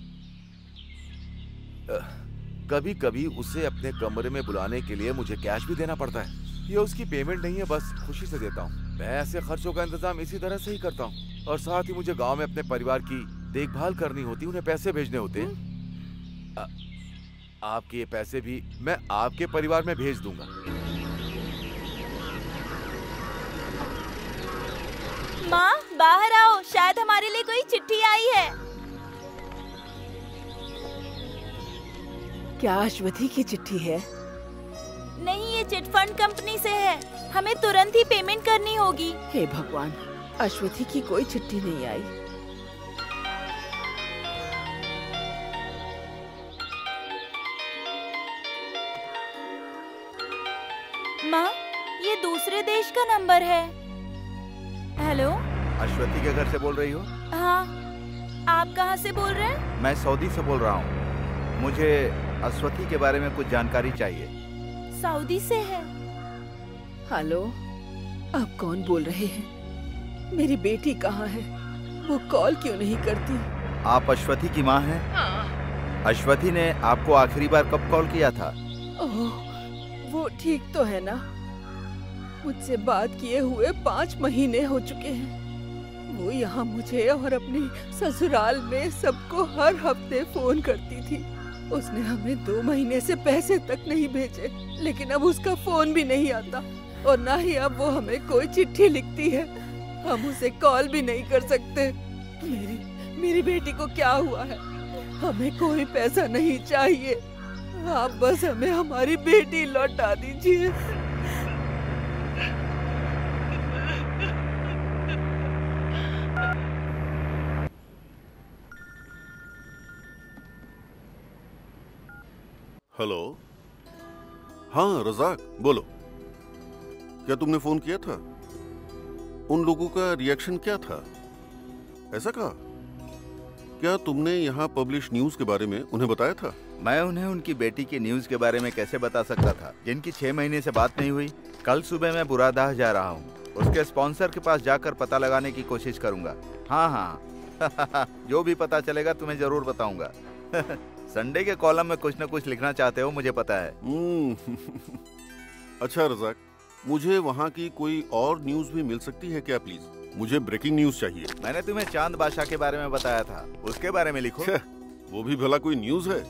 कभी कभी उसे अपने कमरे में बुलाने के लिए मुझे कैश भी देना पड़ता है। ये उसकी पेमेंट नहीं है, बस खुशी से देता हूँ। मैं ऐसे खर्चों का इंतजाम इसी तरह से ही करता हूँ। और साथ ही मुझे गांव में अपने परिवार की देखभाल करनी होती, उन्हें पैसे भेजने होते हैं। आ, आपके ये पैसे भी मैं आपके परिवार में भेज दूंगा। माँ बाहर आओ, शायद हमारे लिए कोई चिट्ठी आई है। क्या अश्वथी की चिट्ठी है? नहीं, ये चिट फंड कंपनी से है, हमें तुरंत ही पेमेंट करनी होगी। हे भगवान, अश्वथी की कोई चिट्ठी नहीं आई। माँ, ये दूसरे देश का नंबर है। हेलो, अश्वथी के घर से बोल रही हो? हाँ, आप कहाँ से बोल रहे हैं? मैं सऊदी से बोल रहा हूँ। मुझे अश्वथी के बारे में कुछ जानकारी चाहिए। सऊदी से है? हेलो, आप कौन बोल रहे हैं? मेरी बेटी कहाँ है? वो कॉल क्यों नहीं करती? आप अश्वथी की माँ हैं? हाँ। अश्वथी ने आपको आखिरी बार कब कॉल किया था? ओह, वो ठीक तो है ना? मुझसे बात किए हुए पाँच महीने हो चुके हैं। वो यहाँ मुझे और अपने ससुराल में सबको हर हफ्ते फोन करती थी। उसने हमें दो महीने से पैसे तक नहीं भेजे, लेकिन अब उसका फोन भी नहीं आता और ना ही अब वो हमें कोई चिट्ठी लिखती है। हम उसे कॉल भी नहीं कर सकते। मेरी मेरी बेटी को क्या हुआ है? हमें कोई पैसा नहीं चाहिए, आप बस हमें हमारी बेटी लौटा दीजिए। हेलो, हाँ रजाक, बोलो। क्या तुमने फोन किया था? उन लोगों का रिएक्शन क्या था? ऐसा कहा? क्या तुमने यहाँ पब्लिश न्यूज के बारे में उन्हें बताया था? मैं उन्हें उनकी बेटी की न्यूज के बारे में कैसे बता सकता था, जिनकी छह महीने से बात नहीं हुई। कल सुबह मैं बुरादाह जा रहा हूँ, उसके स्पॉन्सर के पास जाकर पता लगाने की कोशिश करूंगा। हाँ हाँ जो भी पता चलेगा तुम्हें जरूर बताऊंगा। संडे के कॉलम में कुछ न कुछ लिखना चाहते हो, मुझे पता है। अच्छा रजाक, मुझे वहाँ की कोई और न्यूज भी मिल सकती है क्या प्लीज? मुझे ब्रेकिंग न्यूज चाहिए। मैंने तुम्हें चांद बादशाह के बारे में बताया था, उसके बारे में लिखो। वो भी भला कोई न्यूज है?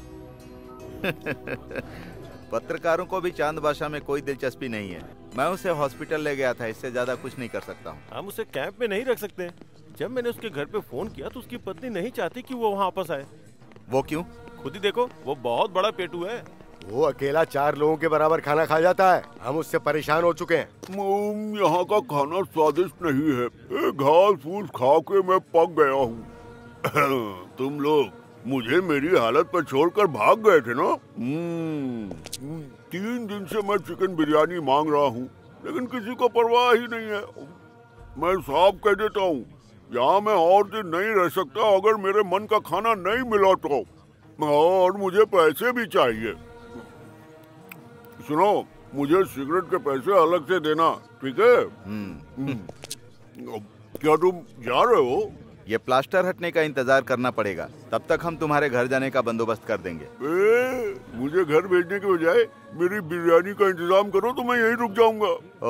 पत्रकारों को भी चांद बादशाह में कोई दिलचस्पी नहीं है। मैं उसे हॉस्पिटल ले गया था, इससे ज्यादा कुछ नहीं कर सकता हूँ। हम उसे कैंप में नहीं रख सकते। जब मैंने उसके घर पे फोन किया तो उसकी पत्नी नहीं चाहती कि वो वहाँ वापस आए। वो क्यों? खुद ही देखो, वो बहुत बड़ा पेटू है। वो अकेला चार लोगों के बराबर खाना खा जाता है। हम उससे परेशान हो चुके हैं। यहाँ का खाना स्वादिष्ट नहीं है, घास फूस खा के मैं पक गया हूँ। तुम लोग मुझे मेरी हालत पर छोड़कर भाग गए थे ना? तीन दिन से मैं चिकन बिरयानी मांग रहा हूँ, लेकिन किसी को परवाह ही नहीं है। मैं साफ कह देता हूँ, यहाँ मैं और दिन नहीं रह सकता अगर मेरे मन का खाना नहीं मिला तो। और मुझे पैसे भी चाहिए। सुनो, मुझे सिगरेट के पैसे अलग से देना, ठीक है? क्या तुम जा रहे हो? ये प्लास्टर हटने का इंतजार करना पड़ेगा, तब तक हम तुम्हारे घर जाने का बंदोबस्त कर देंगे। ए, मुझे घर भेजने के बजाय मेरी बिरयानी का इंतजाम करो तो मैं यहीं रुक जाऊंगा।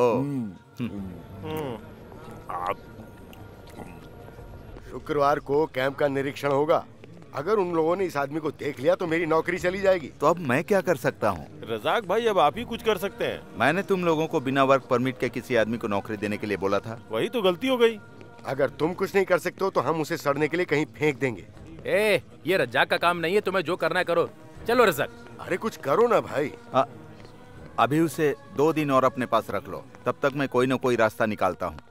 शुक्रवार को कैंप का निरीक्षण होगा। अगर उन लोगों ने इस आदमी को देख लिया तो मेरी नौकरी चली जाएगी। तो अब मैं क्या कर सकता हूँ? रजाक भाई, अब आप ही कुछ कर सकते हैं। मैंने तुम लोगों को बिना वर्क परमिट के किसी आदमी को नौकरी देने के लिए बोला था। वही तो गलती हो गई। अगर तुम कुछ नहीं कर सकते हो तो हम उसे सड़ने के लिए कहीं फेंक देंगे। ए, ये रज्जाक का काम नहीं है, तुम्हें जो करना है करो। चलो रज्जाक। अरे कुछ करो ना भाई। आ, अभी उसे दो दिन और अपने पास रख लो, तब तक मैं कोई ना कोई रास्ता निकालता हूँ।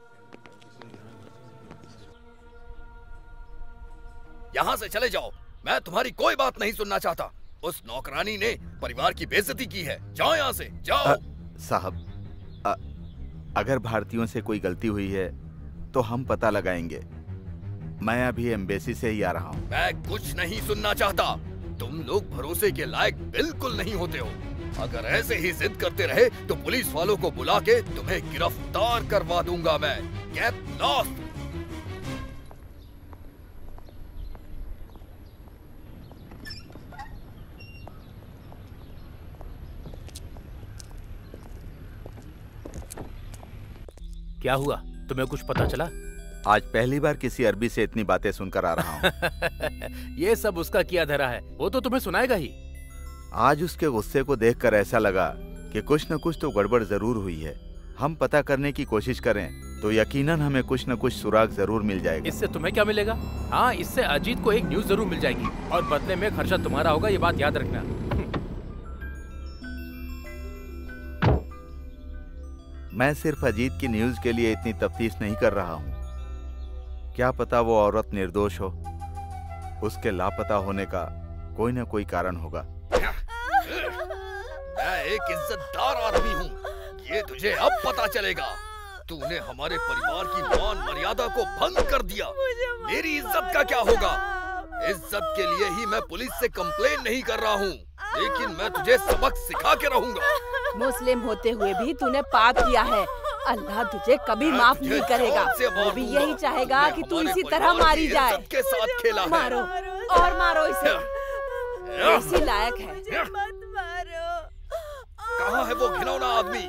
यहाँ से चले जाओ, मैं तुम्हारी कोई बात नहीं सुनना चाहता। उस नौकरानी ने परिवार की बेइज्जती की है। जाओ यहाँ से, जाओ। साहब, आ, अगर भारतीयों से कोई गलती हुई है तो हम पता लगाएंगे। मैं अभी एम्बेसी से ही आ रहा हूँ। मैं कुछ नहीं सुनना चाहता। तुम लोग भरोसे के लायक बिल्कुल नहीं होते हो। अगर ऐसे ही जिद करते रहे तो पुलिस वालों को बुला के तुम्हें गिरफ्तार करवा दूंगा मैं। Get lost. क्या हुआ, तुम्हें कुछ पता चला? आज पहली बार किसी अरबी से इतनी बातें सुनकर आ रहा हूँ। ये सब उसका किया धरा है, वो तो तुम्हें सुनाएगा ही। आज उसके गुस्से को देखकर ऐसा लगा कि कुछ न कुछ तो गड़बड़ जरूर हुई है। हम पता करने की कोशिश करें तो यकीनन हमें कुछ न कुछ सुराग जरूर मिल जाएगा। इससे तुम्हें क्या मिलेगा? हाँ, इससे अजीत को एक न्यूज जरूर मिल जाएगी और बदले में खर्चा तुम्हारा होगा, ये बात याद रखना। मैं सिर्फ अजीत की न्यूज के लिए इतनी तफ्तीश नहीं कर रहा हूँ। क्या पता वो औरत निर्दोष हो। उसके लापता होने का कोई न कोई कारण होगा। मैं एक इज्जतदार आदमी हूँ, ये तुझे अब पता चलेगा। तूने हमारे परिवार की मान मर्यादा को भंग कर दिया। मेरी इज्जत का क्या होगा? इज्जत के लिए ही मैं पुलिस से कंप्लेन नहीं कर रहा हूँ, लेकिन मैं तुझे सबक सिखा के रहूंगा। मुस्लिम होते हुए भी तूने पाप किया है। अल्लाह तुझे कभी माफ नहीं करेगा। वो भी यही चाहेगा कि तू इसी तरह मारी जाए। के साथ खेला है। मारो और मारो इसे, इसी लायक है। मत मारो। कहाँ है वो घिनौना आदमी?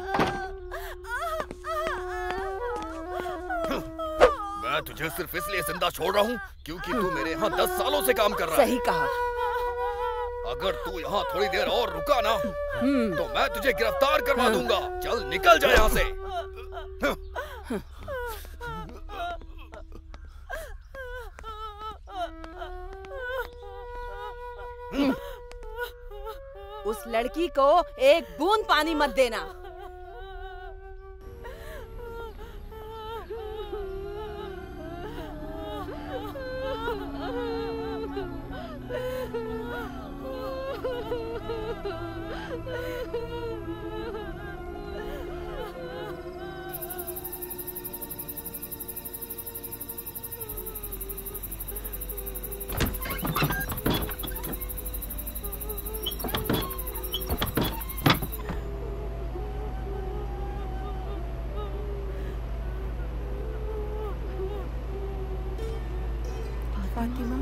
मैं तुझे सिर्फ इसलिए जिंदा छोड़ रहा हूँ क्योंकि तू मेरे यहाँ दस सालों से काम कर रहा है। सही कहा। अगर तू यहाँ थोड़ी देर और रुका ना तो मैं तुझे गिरफ्तार करवा दूंगा। चल निकल जा यहाँ से। उस लड़की को एक बूंद पानी मत देना। फातिमा,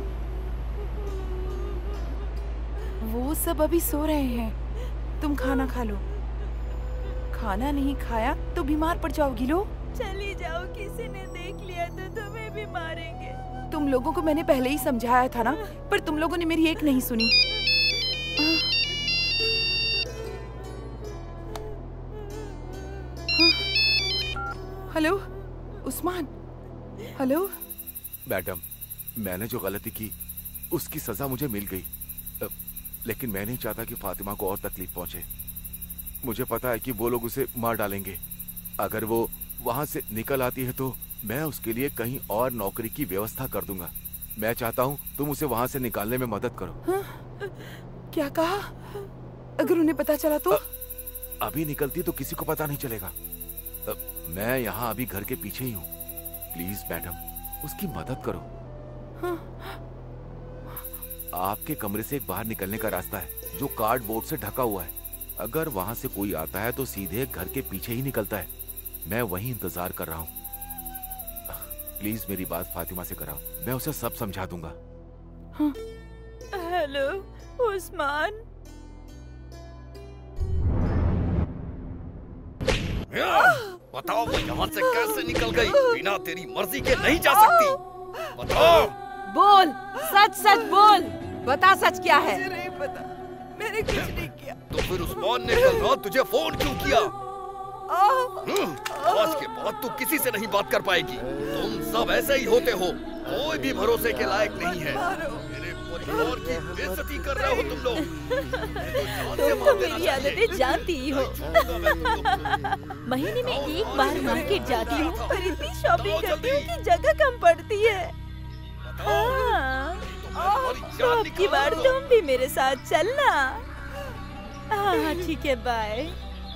वो सब अभी सो रहे हैं। तुम खाना खा लो। खाना नहीं खाया तो बीमार पड़ जाओगी। लो चली जाओ, किसी ने देख लिया तो तुम्हें भी मारेंगे। तुम लोगों को मैंने पहले ही समझाया था ना, पर तुम लोगों ने मेरी एक नहीं सुनी। हेलो उस्मान। हेलो मैडम, मैंने जो गलती की उसकी सजा मुझे मिल गई, लेकिन मैं नहीं चाहता कि फातिमा को और तकलीफ पहुंचे। मुझे पता है कि वो लोग उसे मार डालेंगे। अगर वो वहां से निकल आती है तो मैं उसके लिए कहीं और नौकरी की व्यवस्था कर दूंगा। मैं चाहता हूँ तुम उसे वहां से निकालने में मदद करो। हाँ? क्या कहा? अगर उन्हें पता चला तो? अभी निकलती तो किसी को पता नहीं चलेगा। मैं यहाँ अभी घर के पीछे ही हूँ। प्लीज मैडम, उसकी मदद करो। हाँ? आपके कमरे से एक बाहर निकलने का रास्ता है जो कार्डबोर्ड से ढका हुआ है। अगर वहां से कोई आता है तो सीधे घर के पीछे ही निकलता है। मैं वहीं इंतजार कर रहा हूँ। प्लीज मेरी बात फातिमा से कराओ, मैं उसे सब समझा दूंगा। हाँ? हेलो उस्मान। बताओ वो यहाँ से कैसे निकल गई? बिना तेरी मर्जी के नहीं जा सकती। बताओ। बोल, सच सच बोल। बता सच क्या है? मुझे नहीं पता, मैंने कुछ नहीं किया। तो फिर उस्मान ने कल रात तुझे फोन क्यों किया? आज के बाद तू किसी से नहीं बात कर पाएगी। तुम सब ऐसे ही होते हो, कोई भी भरोसे के लायक नहीं है। मेरे परिवार की बेइज्जती कर रहे हो तुम लोग। तुम तो मेरी आदतें जानती ही हो। महीने में एक बार मार्केट जाती हूँ और इतनी शॉपिंग करती हूँ कि जगह कम पड़ती है। हाँ, तो अब की बार तुम भी मेरे साथ चलना। हाँ ठीक है, बाय।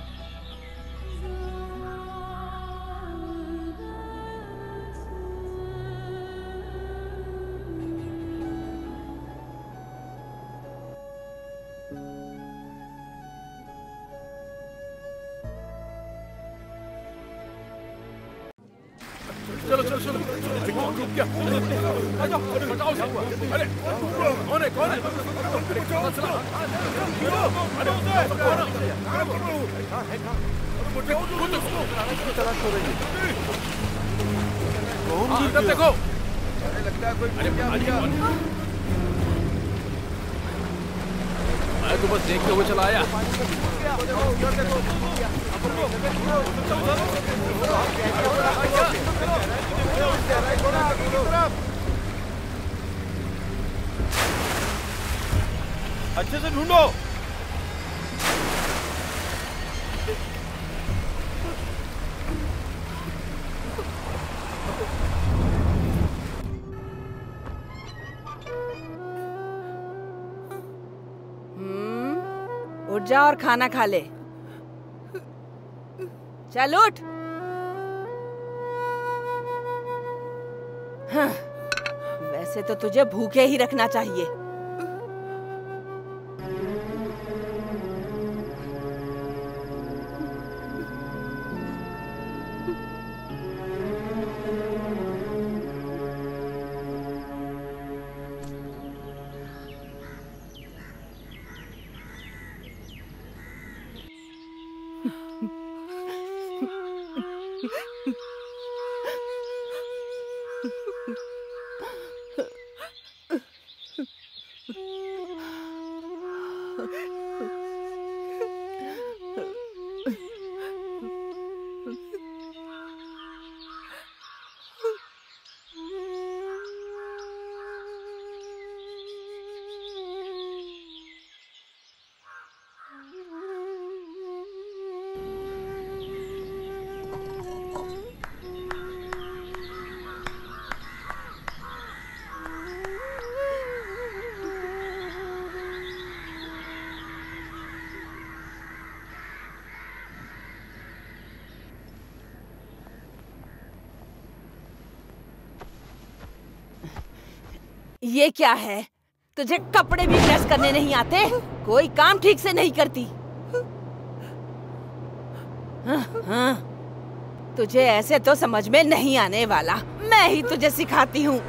चलो चलो चलो क्या आ जाओ, बताओ क्या हुआ? अरे कौन है कौन है? अरे क्या मसला? अरे कौन देखो, अरे लगता है कोई अरे मैं तो बस देखते हुए चला आया। अच्छे से ढूंढो। उठ जा और खाना खा ले। चल उठ। हाँ, वैसे तो तुझे भूखे ही रखना चाहिए। ये क्या है? तुझे कपड़े भी प्रेस करने नहीं आते? कोई काम ठीक से नहीं करती? हाँ, हाँ, तुझे ऐसे तो समझ में नहीं आने वाला। मैं ही तुझे सिखाती हूँ।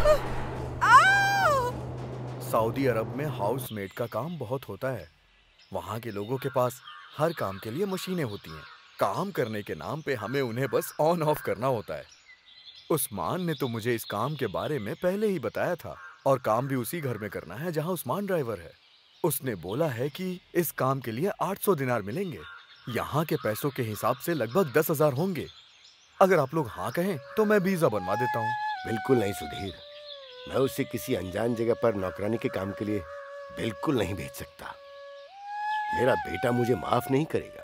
सऊदी अरब में हाउसमेड का काम बहुत होता है। वहाँ के लोगों के पास हर काम के लिए मशीनें होती हैं। काम करने के नाम पे हमें उन्हें बस ऑन ऑफ करना होता है। उस्मान ने तो मुझे इस काम के बारे में पहले ही बताया था, और काम भी उसी घर में करना है जहाँ उस्मान ड्राइवर है। उसने बोला है कि इस काम के लिए आठ सौ दिनार मिलेंगे। यहाँ के पैसों के हिसाब से लगभग दस हजार होंगे। अगर आप लोग हाँ कहें तो मैं वीजा बनवा देता हूँ। बिल्कुल नहीं सुधीर, मैं उसे किसी अनजान जगह पर नौकरानी के काम के लिए बिल्कुल नहीं भेज सकता। मेरा बेटा मुझे माफ नहीं करेगा।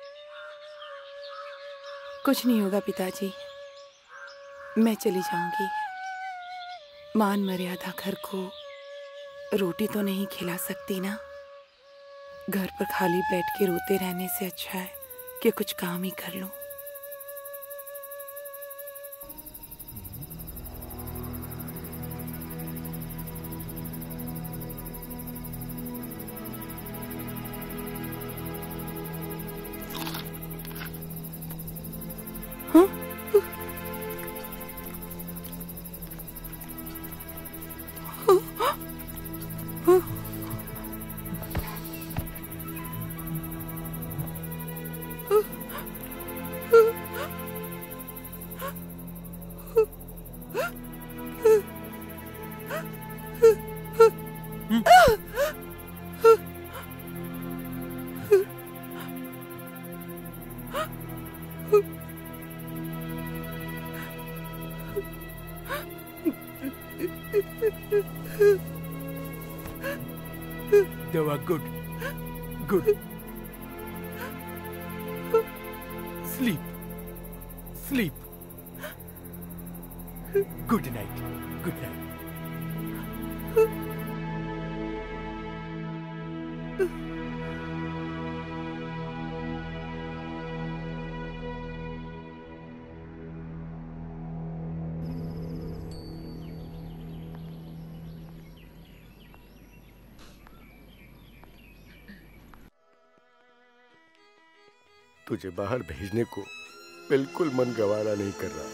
कुछ नहीं होगा पिताजी, मैं चली जाऊंगी। मान मर्यादा घर को रोटी तो नहीं खिला सकती ना। घर पर खाली बैठ के रोते रहने से अच्छा है कि कुछ काम ही कर लूं। Nova, good good. Sleep sleep, good night, good night. तुझे बाहर भेजने को बिल्कुल मन गवारा नहीं कर रहा।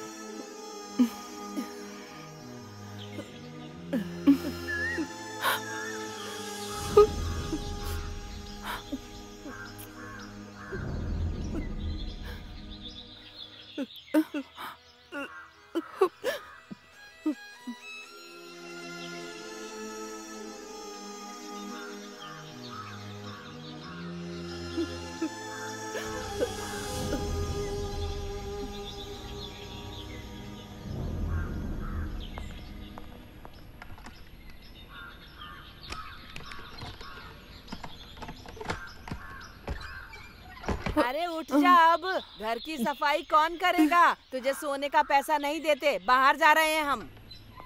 अरे उठ जा अब, घर की सफाई कौन करेगा? तुझे सोने का पैसा नहीं देते, बाहर जा रहे हैं हम।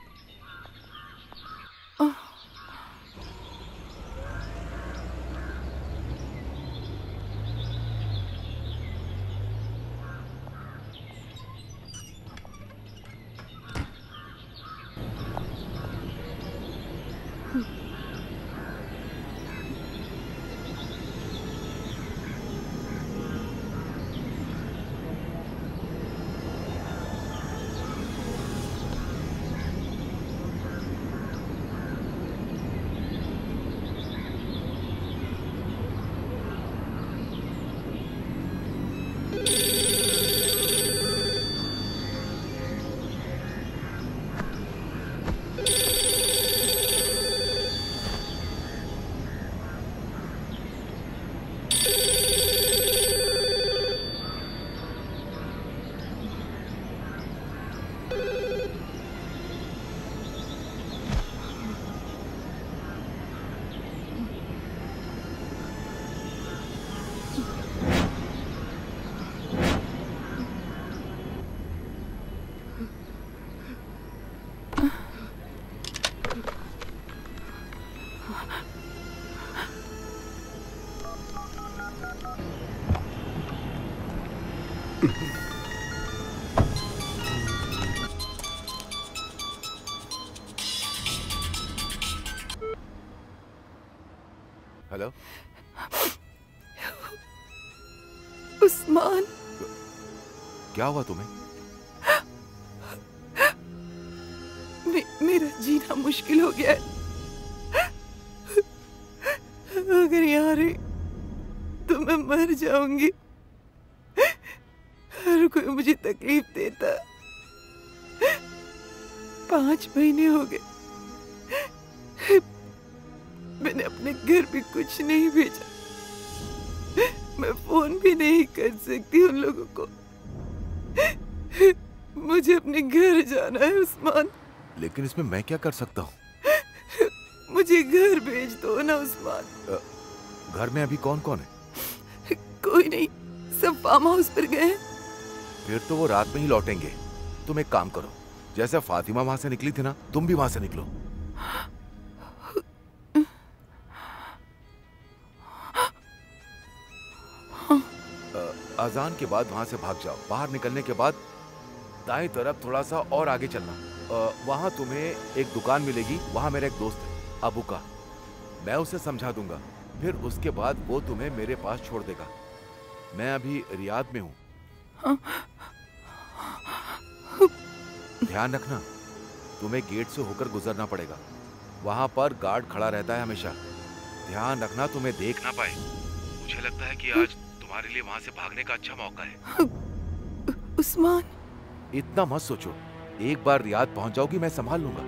हेलो उस्मान, क्या हुआ तुम्हें? मे, मेरा जीना मुश्किल हो गया है। अगर यहाँ रही तो मैं मर जाऊंगी। हर कोई मुझे तकलीफ देता। पांच महीने हो गए, मैंने अपने घर भी कुछ नहीं भेजा। मैं फोन भी नहीं कर सकती उन लोगों को। मुझे अपने घर जाना है उस्मान। लेकिन इसमें मैं क्या कर सकता हूँ? मुझे घर भेज दो ना उस्मान। घर में अभी कौन कौन है? कोई नहीं, सब फार्म हाउस पर गए हैं। फिर तो वो रात में ही लौटेंगे। तुम एक काम करो, जैसे फातिमा वहां से निकली थी ना, तुम भी वहां से निकलो। अजान के बाद वहां से भाग जाओ। बाहर निकलने के बाद दाएं तरफ थोड़ा सा और आगे चलना। वहां तुम्हें एक दुकान मिलेगी। वहां मेरा एक दोस्त है अबू का, मैं उसे समझा दूंगा। फिर उसके बाद वो तुम्हें मेरे पास छोड़ देगा। मैं अभी रियाद में हूँ। ध्यान रखना, तुम्हें गेट से होकर गुजरना पड़ेगा। वहां पर गार्ड खड़ा रहता है हमेशा। ध्यान रखना तुम्हें देख ना पाए। मुझे लगता है कि आज तुम्हारे लिए वहां से भागने का अच्छा मौका है। उस्मान, इतना मत सोचो। एक बार रियाद पहुंच जाओगी, मैं संभाल लूंगा।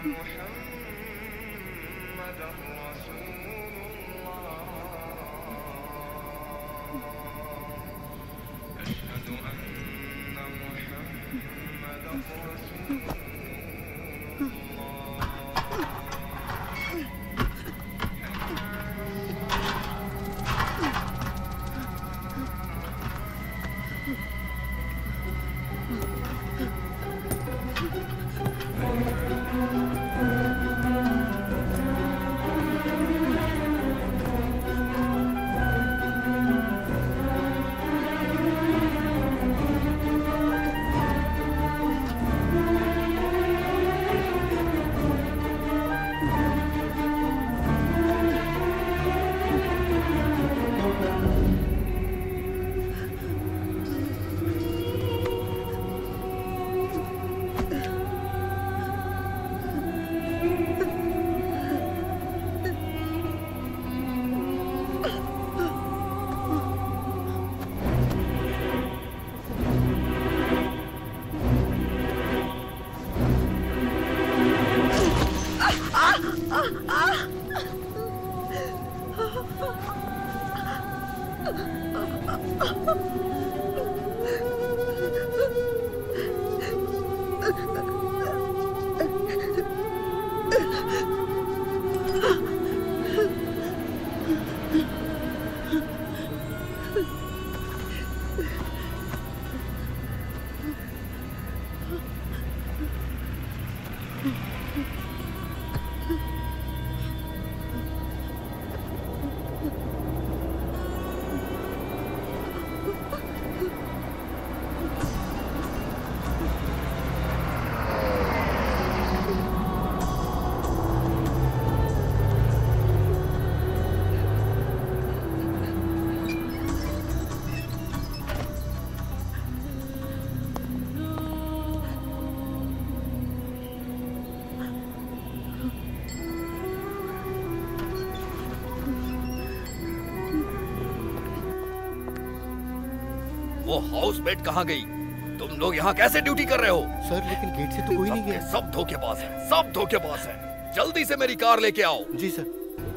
वो हाउसमेट कहाँ गई? तुम लोग यहाँ कैसे ड्यूटी कर रहे हो? सर लेकिन गेट से तो कोई नहीं गया। सब धोखेबाज है, सब धोखेबाज है। जल्दी से मेरी कार लेके आओ। जी सर।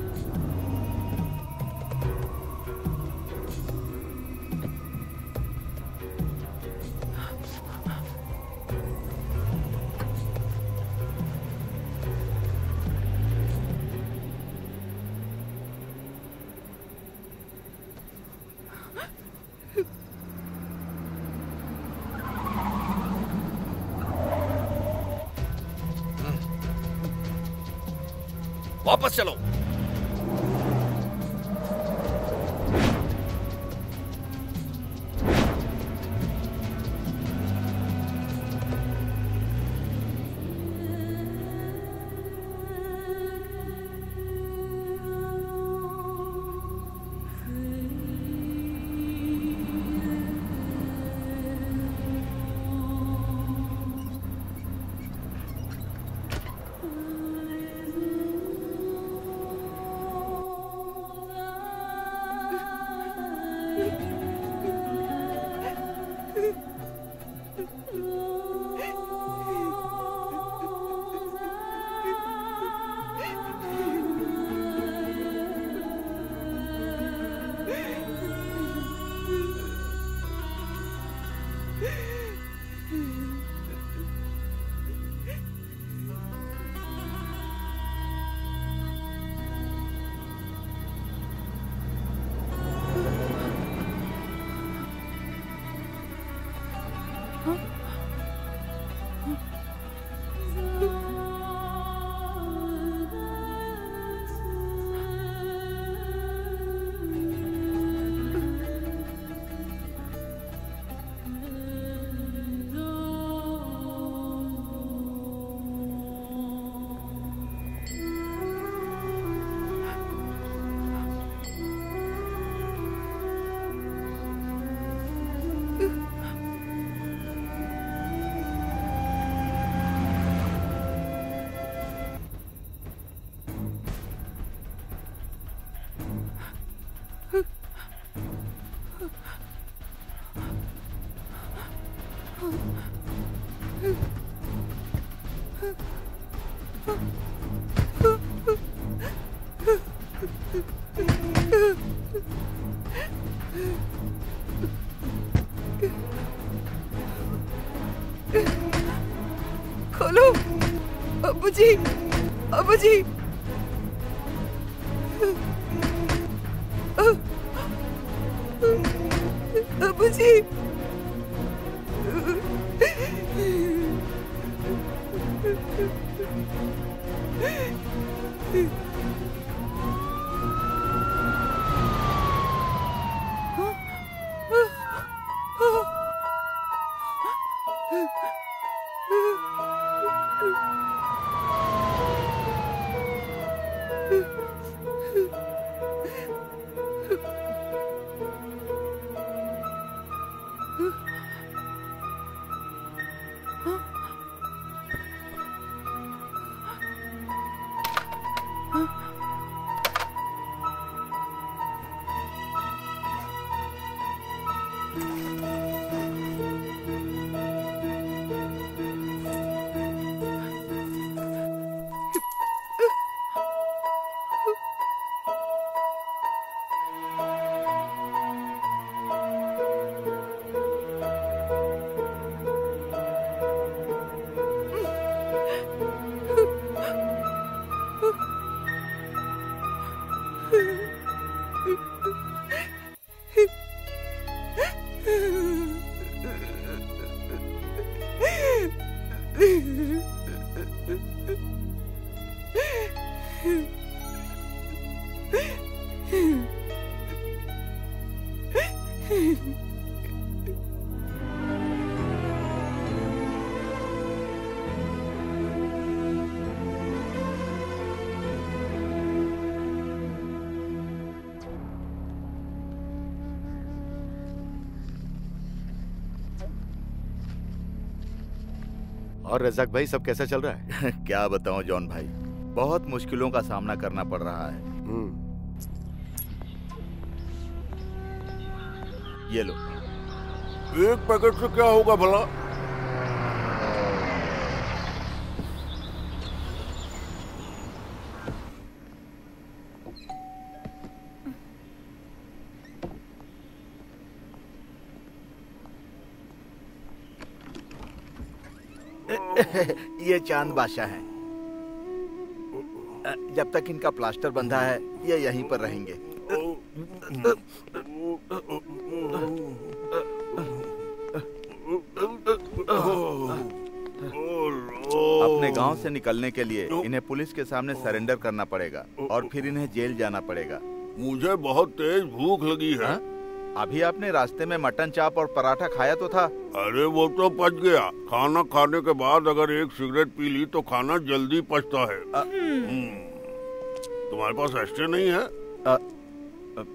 वापस चलो। खोलो अब्बू जी, अब्बू जी। अब्बू जी। और रज़ाक भाई सब कैसा चल रहा है? क्या बताऊं जॉन भाई, बहुत मुश्किलों का सामना करना पड़ रहा है। ये लो। एक पैकेट से क्या होगा भला? ये चांद बादशाह हैं। जब तक इनका प्लास्टर बंधा है ये यहीं पर रहेंगे। अपने गांव से निकलने के लिए इन्हें पुलिस के सामने सरेंडर करना पड़ेगा और फिर इन्हें जेल जाना पड़ेगा। मुझे बहुत तेज भूख लगी है। हा? अभी आपने रास्ते में मटन चाप और पराठा खाया तो था। अरे वो तो पच गया। खाना खाने के बाद अगर एक सिगरेट पी ली तो खाना जल्दी पचता है। तुम्हारे पास एस्ट्रे नहीं है? आ, आ,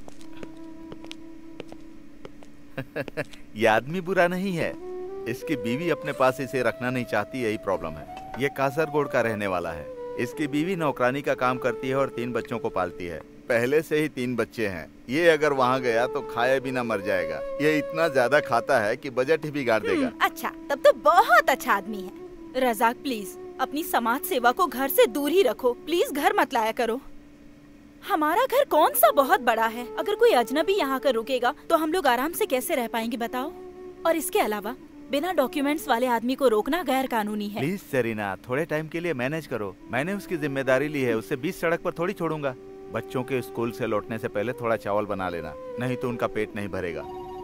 ये आदमी बुरा नहीं है, इसकी बीवी अपने पास इसे रखना नहीं चाहती, यही प्रॉब्लम है। ये कासरगोड का रहने वाला है। इसकी बीवी नौकरानी का काम करती है और तीन बच्चों को पालती है। पहले से ही तीन बच्चे हैं। ये अगर वहाँ गया तो खाए बिना मर जाएगा। ये इतना ज्यादा खाता है कि बजट ही बिगाड़ देगा। अच्छा, तब तो बहुत अच्छा आदमी है। रज़ाक प्लीज अपनी समाज सेवा को घर से दूर ही रखो। प्लीज घर मत लाया करो। हमारा घर कौन सा बहुत बड़ा है। अगर कोई अजनबी यहाँ कर रुकेगा तो हम लोग आराम से कैसे रह पाएंगे बताओ। और इसके अलावा बिना डॉक्यूमेंट्स वाले आदमी को रोकना गैर कानूनी है। प्लीज सेरीना, थोड़े टाइम के लिए मैनेज करो। मैंने उसकी जिम्मेदारी ली है, उससे बीच सड़क पर थोड़ी छोड़ूंगा। बच्चों के स्कूल से लौटने से पहले थोड़ा चावल बना लेना, नहीं तो उनका पेट नहीं भरेगा।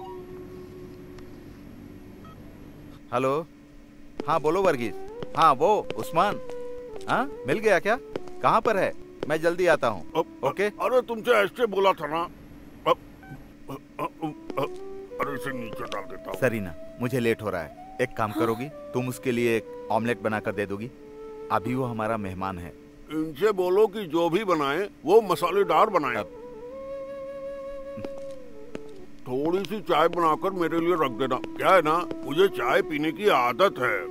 हेलो, हाँ बोलो वर्गीस। हाँ वो उस्मान, हाँ मिल गया क्या? कहाँ पर है? मैं जल्दी आता हूँ। ओके। अरे तुमसे ऐसे बोला था ना। अरे इसे नीचे डाल देता हूँ। सरीना, मुझे लेट हो रहा है। एक काम हाँ? करोगी? तुम उसके लिए एक ऑमलेट बनाकर दे दोगी? अभी वो हमारा मेहमान है। इनसे बोलो कि जो भी बनाए वो मसालेदार बनाए। थोड़ी सी चाय बनाकर मेरे लिए रख देना। क्या है ना, मुझे चाय पीने की आदत है।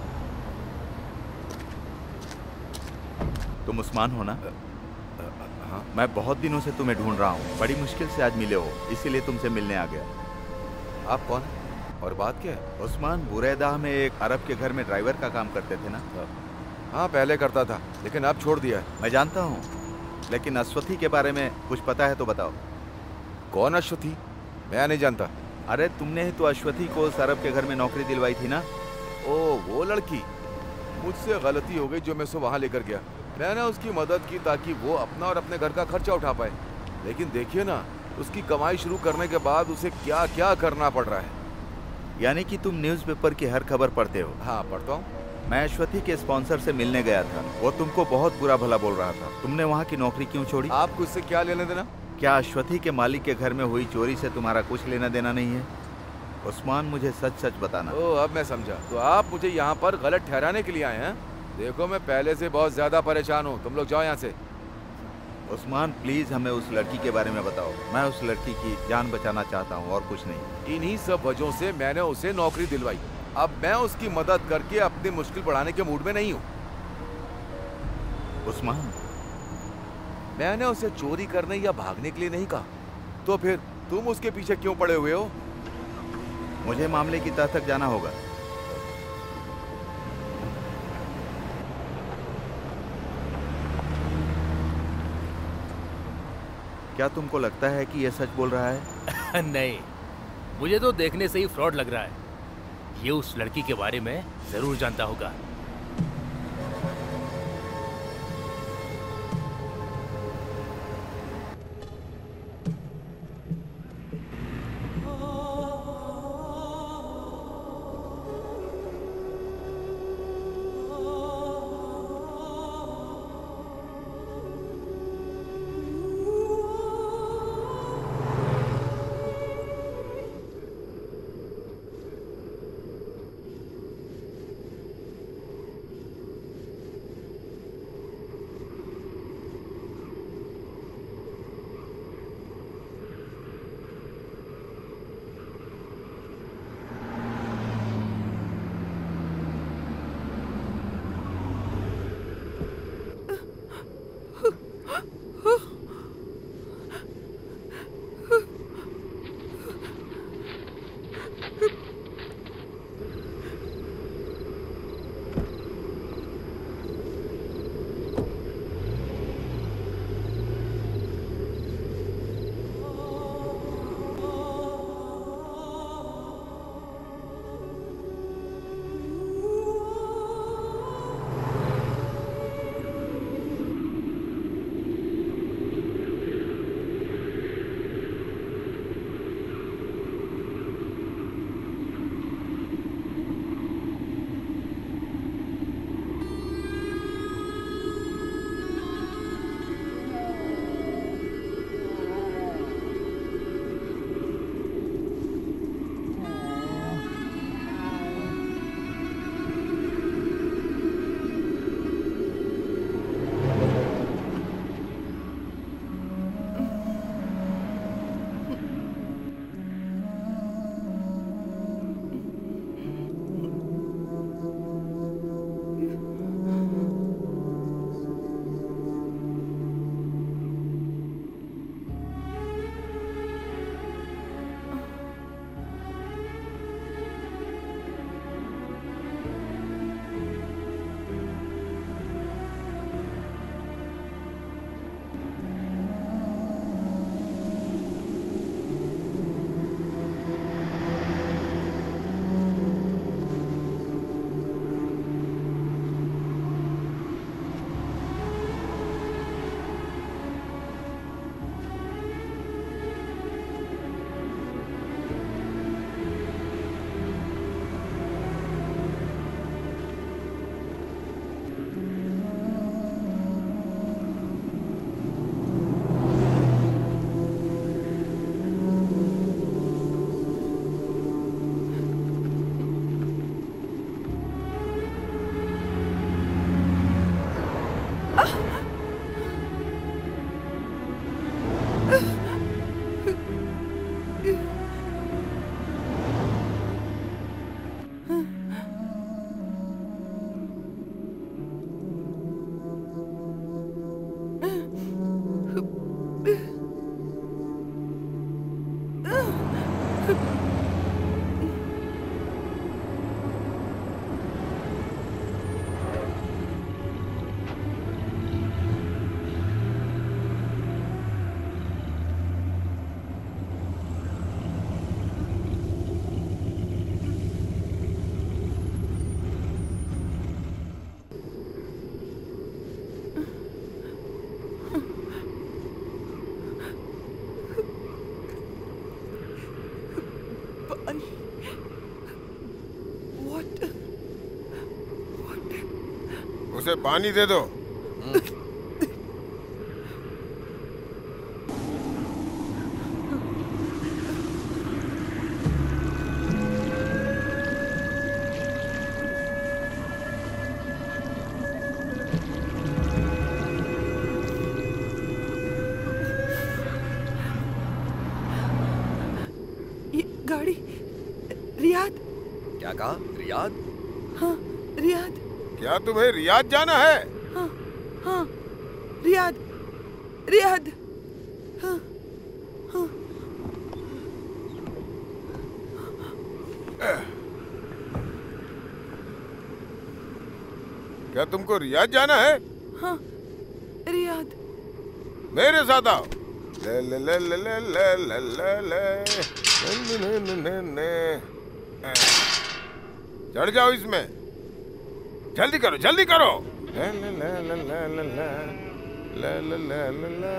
तुम उस्मान हो ना? हाँ। मैं बहुत दिनों से तुम्हें ढूंढ रहा हूँ, बड़ी मुश्किल से आज मिले हो, इसीलिए तुमसे मिलने आ गया। आप कौन है और बात क्या है? उस्मान, बुरैदा में एक अरब के घर में ड्राइवर का काम करते थे ना? हाँ, पहले करता था, लेकिन अब छोड़ दिया है। मैं जानता हूँ, लेकिन अश्वथी के बारे में कुछ पता है तो बताओ। कौन अश्वथी? मैं नहीं जानता। अरे तुमने ही तो अश्वथी को उस अरब के घर में नौकरी दिलवाई थी ना? ओ, वो लड़की। मुझसे गलती हो गई जो मैं उसे वहाँ लेकर गया। मैंने उसकी मदद की ताकि वो अपना और अपने घर का खर्चा उठा पाए, लेकिन देखिए ना, उसकी कमाई शुरू करने के बाद उसे क्या क्या करना पड़ रहा है। यानी कि तुम न्यूज़पेपर की हर खबर पढ़ते हो? हाँ, पढ़ता हूँ। मैं अश्वथी के स्पॉन्सर से मिलने गया था, वो तुमको बहुत बुरा भला बोल रहा था। तुमने वहाँ की नौकरी क्यों छोड़ी? आपको इससे क्या लेना देना? क्या अश्वथी के मालिक के घर में हुई चोरी से तुम्हारा कुछ लेना देना नहीं है? उस्मान, मुझे सच सच बताना। ओ, अब मैं समझा। तो आप मुझे यहाँ पर गलत ठहराने के लिए आए हैं? देखो, मैं पहले से बहुत ज्यादा परेशान हूँ, तुम लोग जाओ यहाँ से। उस्मान, प्लीज हमें उस लड़की के बारे में बताओ। मैं उस लड़की की जान बचाना चाहता हूँ और कुछ नहीं। इन्हीं सब वजहों से मैंने उसे नौकरी दिलवाई। अब मैं उसकी मदद करके अपनी मुश्किल बढ़ाने के मूड में नहीं हूँ। उस्मान, मैंने उसे चोरी करने या भागने के लिए नहीं कहा। तो फिर तुम उसके पीछे क्यों पड़े हुए हो? मुझे मामले की तह तक जाना होगा। क्या तुमको लगता है कि यह सच बोल रहा है? नहीं, मुझे तो देखने से ही फ्रॉड लग रहा है। ये उस लड़की के बारे में जरूर जानता होगा। उसे पानी दे दो। गाड़ी। रियाद। क्या कहा? रियाद? हाँ, रियाद। क्या तुम्हें रियाद जाना है? हाँ, हाँ, रियाद, रियाद। हाँ, हाँ। क्या तुमको रियाद जाना है? हाँ, रियाद। मेरे साथ आओ। ले ले ले ले ले ले ले ले ले ने ने ने ने चढ़ जाओ इसमें। जल्दी करो, जल्दी करो। ले ले ले ले ले ले ले ले ले ले ले।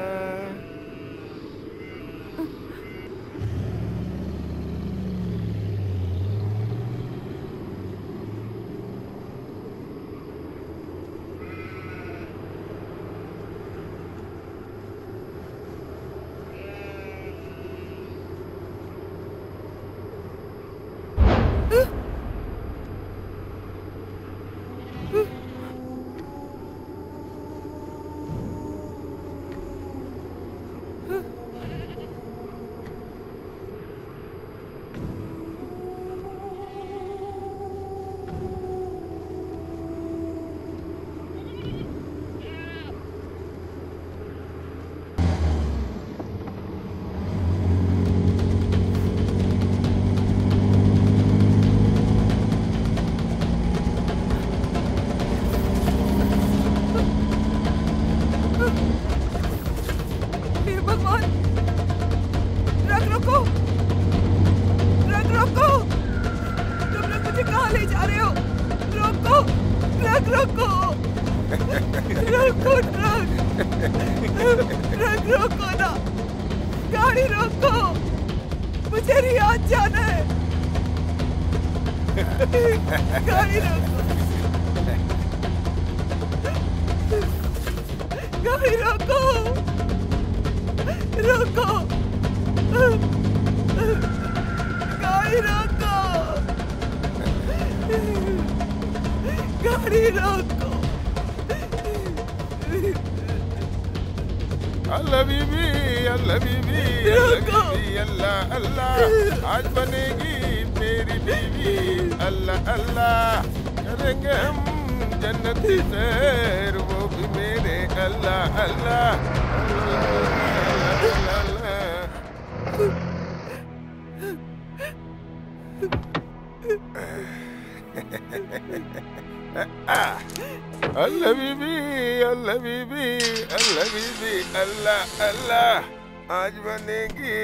अल्लाह बीबी, अल्लाह बीबी, अल्लाह बीबी, अल्लाह अल्लाह आज बनेगी।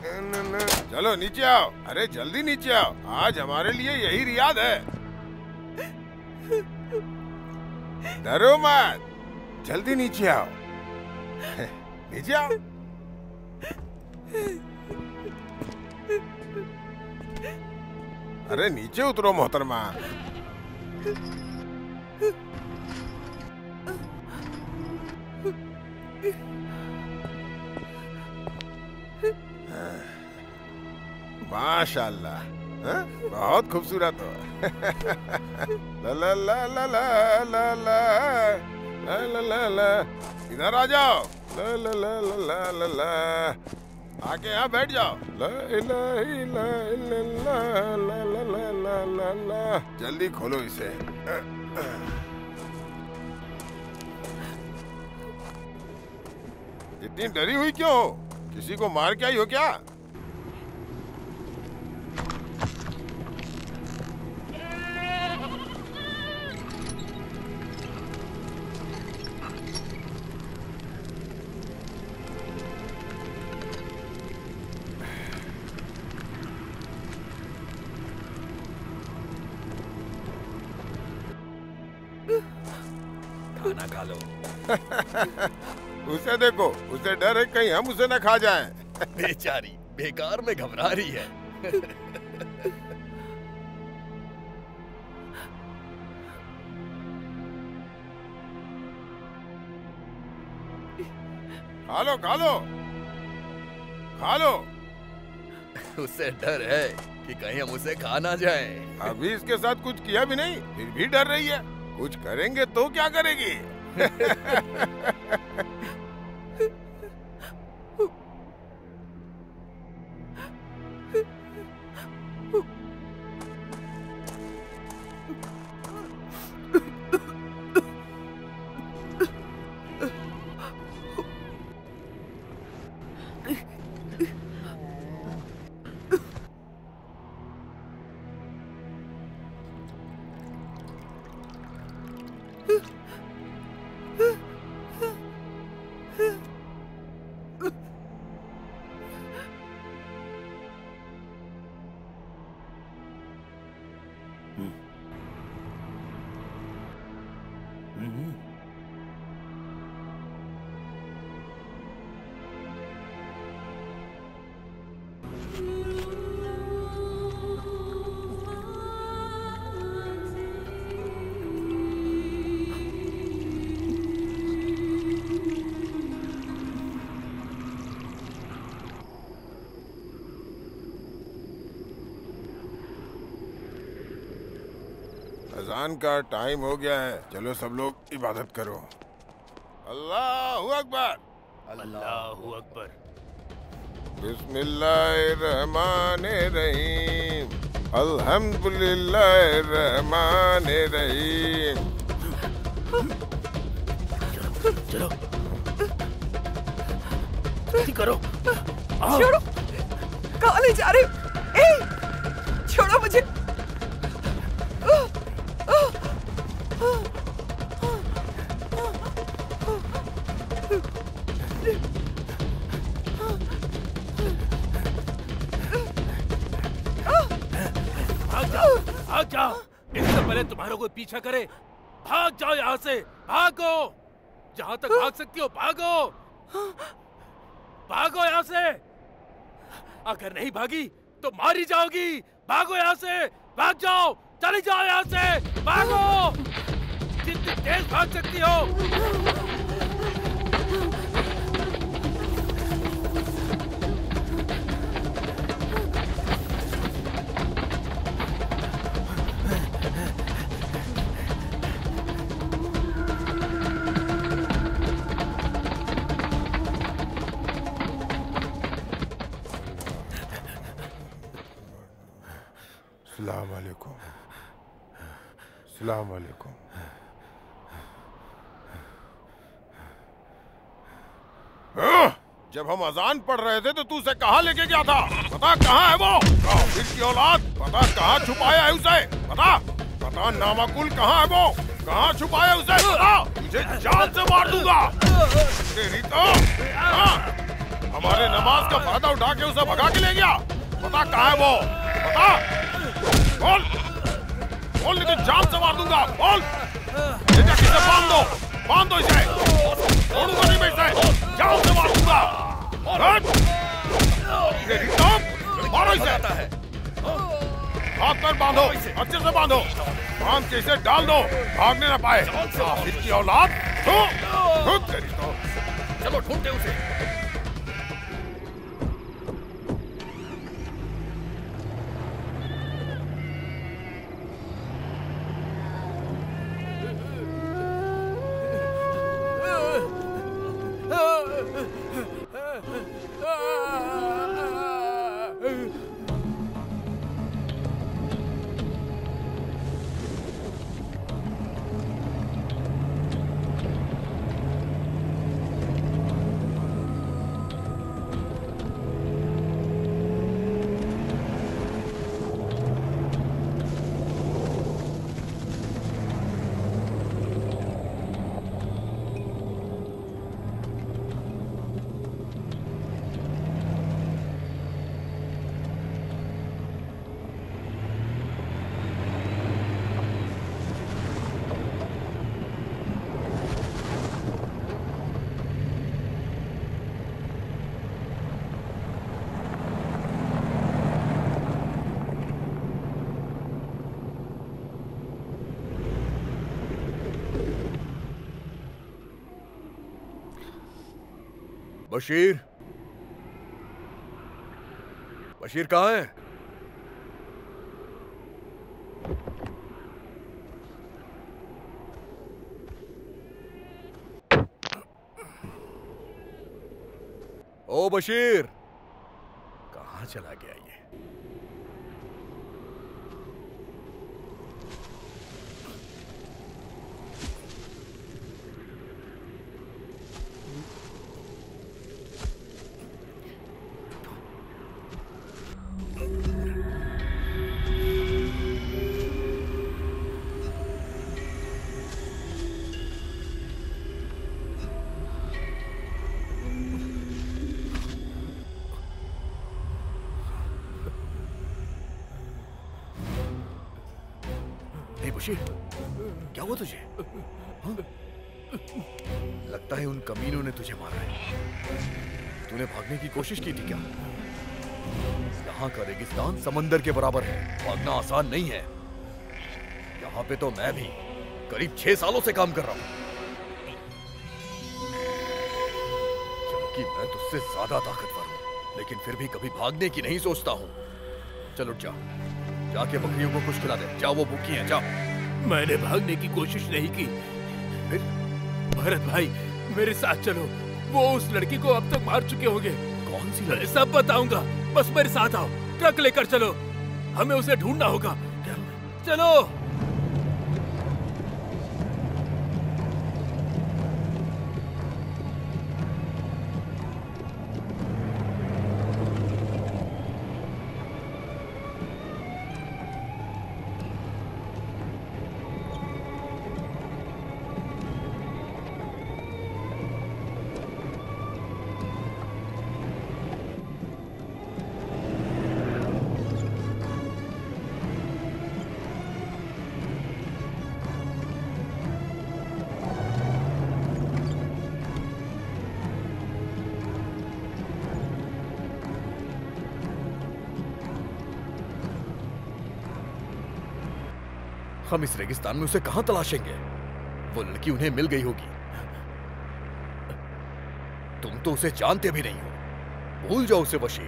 चलो नीचे आओ। अरे जल्दी नीचे आओ, आज हमारे लिए यही रियाद है। डरो मत, जल्दी नीचे आओ। नीचे आओ। अरे नीचे उतरो मोहतरमा। माशाल्लाह, बहुत खूबसूरत हो। ला ला ला ला ला ला ला ला ला ला इधर आ जाओ। ला ला ला ला ला ला आके यहाँ बैठ जाओ। ला ला ला ला ला ला ला ला ला जल्दी खोलो इसे। इतनी डरी हुई क्यों हो? किसी को मार के आई हो क्या? खाना खा लो। उसे देखो, उसे डर है कहीं हम उसे न खा जाएं। बेचारी बेकार में घबरा रही है। खा लो खा लो खा लो। उसे डर है कि कहीं हम उसे खा ना जाए। अभी इसके साथ कुछ किया भी नहीं, फिर भी डर रही है। कुछ करेंगे तो क्या करेगी? अजान का टाइम हो गया है, चलो सब लोग इबादत करो। अल्लाहू अकबर। अल्लाहू अकबर। बिस्मिल्लाहिर्रहमानिर्रहीम। अल्हम्दुलिल्लाहिर्रहमानिर्रहीम। चलो जल्दी करो। छोड़ो, कहाँ ले जा रहे हो? ए, छोड़ो मुझे। भाग जाओ, भाग जाओ। इससे पहले तुम्हारा कोई पीछा करे। भाग जाओ यहाँ से, भागो। जहाँ तक भाग सकती हो भागो, भागो यहाँ से। अगर नहीं भागी तो मारी जाओगी। भागो यहाँ से, भाग जाओ, चली जाओ यहाँ से, भागो। जितनी तेज भाग सकती हो। अस्सलाम वालेकुम। अस्सलाम वालेकुम। जब हम अजान पढ़ रहे थे तो तू उसे कहाँ लेके गया था? पता कहाँ है वो? काफिर की औलाद, पता कहाँ छुपाया है उसे? पता पता नामाकुल कहाँ है वो? कहाँ छुपाया उसे? पता तुझे जान से मार दूंगा। तेरी तो हाँ, हमारे नमाज का फायदा उठा के उसे भगा के ले गया। पता कहाँ है वो? पता बोल बोल, नहीं तो जान से मार दूंगा। बोल, ये जाके इसे बांध दो, बांध दो इसे। छोड़ूंगा नहीं मैं इसे, जान से मार दूंगा। तेरी तो मारो इसे। हाथ पर बांधो, अच्छे से बांधो, बांध के इसे डाल दो, भागने ना पाए। काफिर की औलाद, तो तेरी तो। चलो ढूंढते उसे। बशीर, बशीर कहाँ है? ओ बशीर, कहाँ चला गया ये? बशीर, क्या हुआ तुझे? हाँ? लगता है उन कमीनों ने तुझे मारा है। तूने भागने की कोशिश की थी क्या? यहाँ का रेगिस्तान समंदर के बराबर है, भागना आसान नहीं है। यहाँ पे तो मैं भी करीब छह सालों से काम कर रहा हूँ, जबकि मैं तुझसे ज्यादा ताकतवर हूँ, लेकिन फिर भी कभी भागने की नहीं सोचता हूँ। चल उठ जा, जाके बकरियों को कुछ खिला दे। जाओ, वो भूखी हैं, जाओ। मैंने भागने की कोशिश नहीं की। फिर? भरत भाई, मेरे साथ चलो। वो उस लड़की को अब तक मार चुके होंगे। कौन सी लड़की? सब बताऊंगा, बस मेरे साथ आओ। ट्रक लेकर चलो, हमें उसे ढूंढना होगा। चलो। हम इस रेगिस्तान में उसे कहां तलाशेंगे? वो लड़की उन्हें मिल गई होगी। तुम तो उसे जानते भी नहीं हो, भूल जाओ उसे बशीर।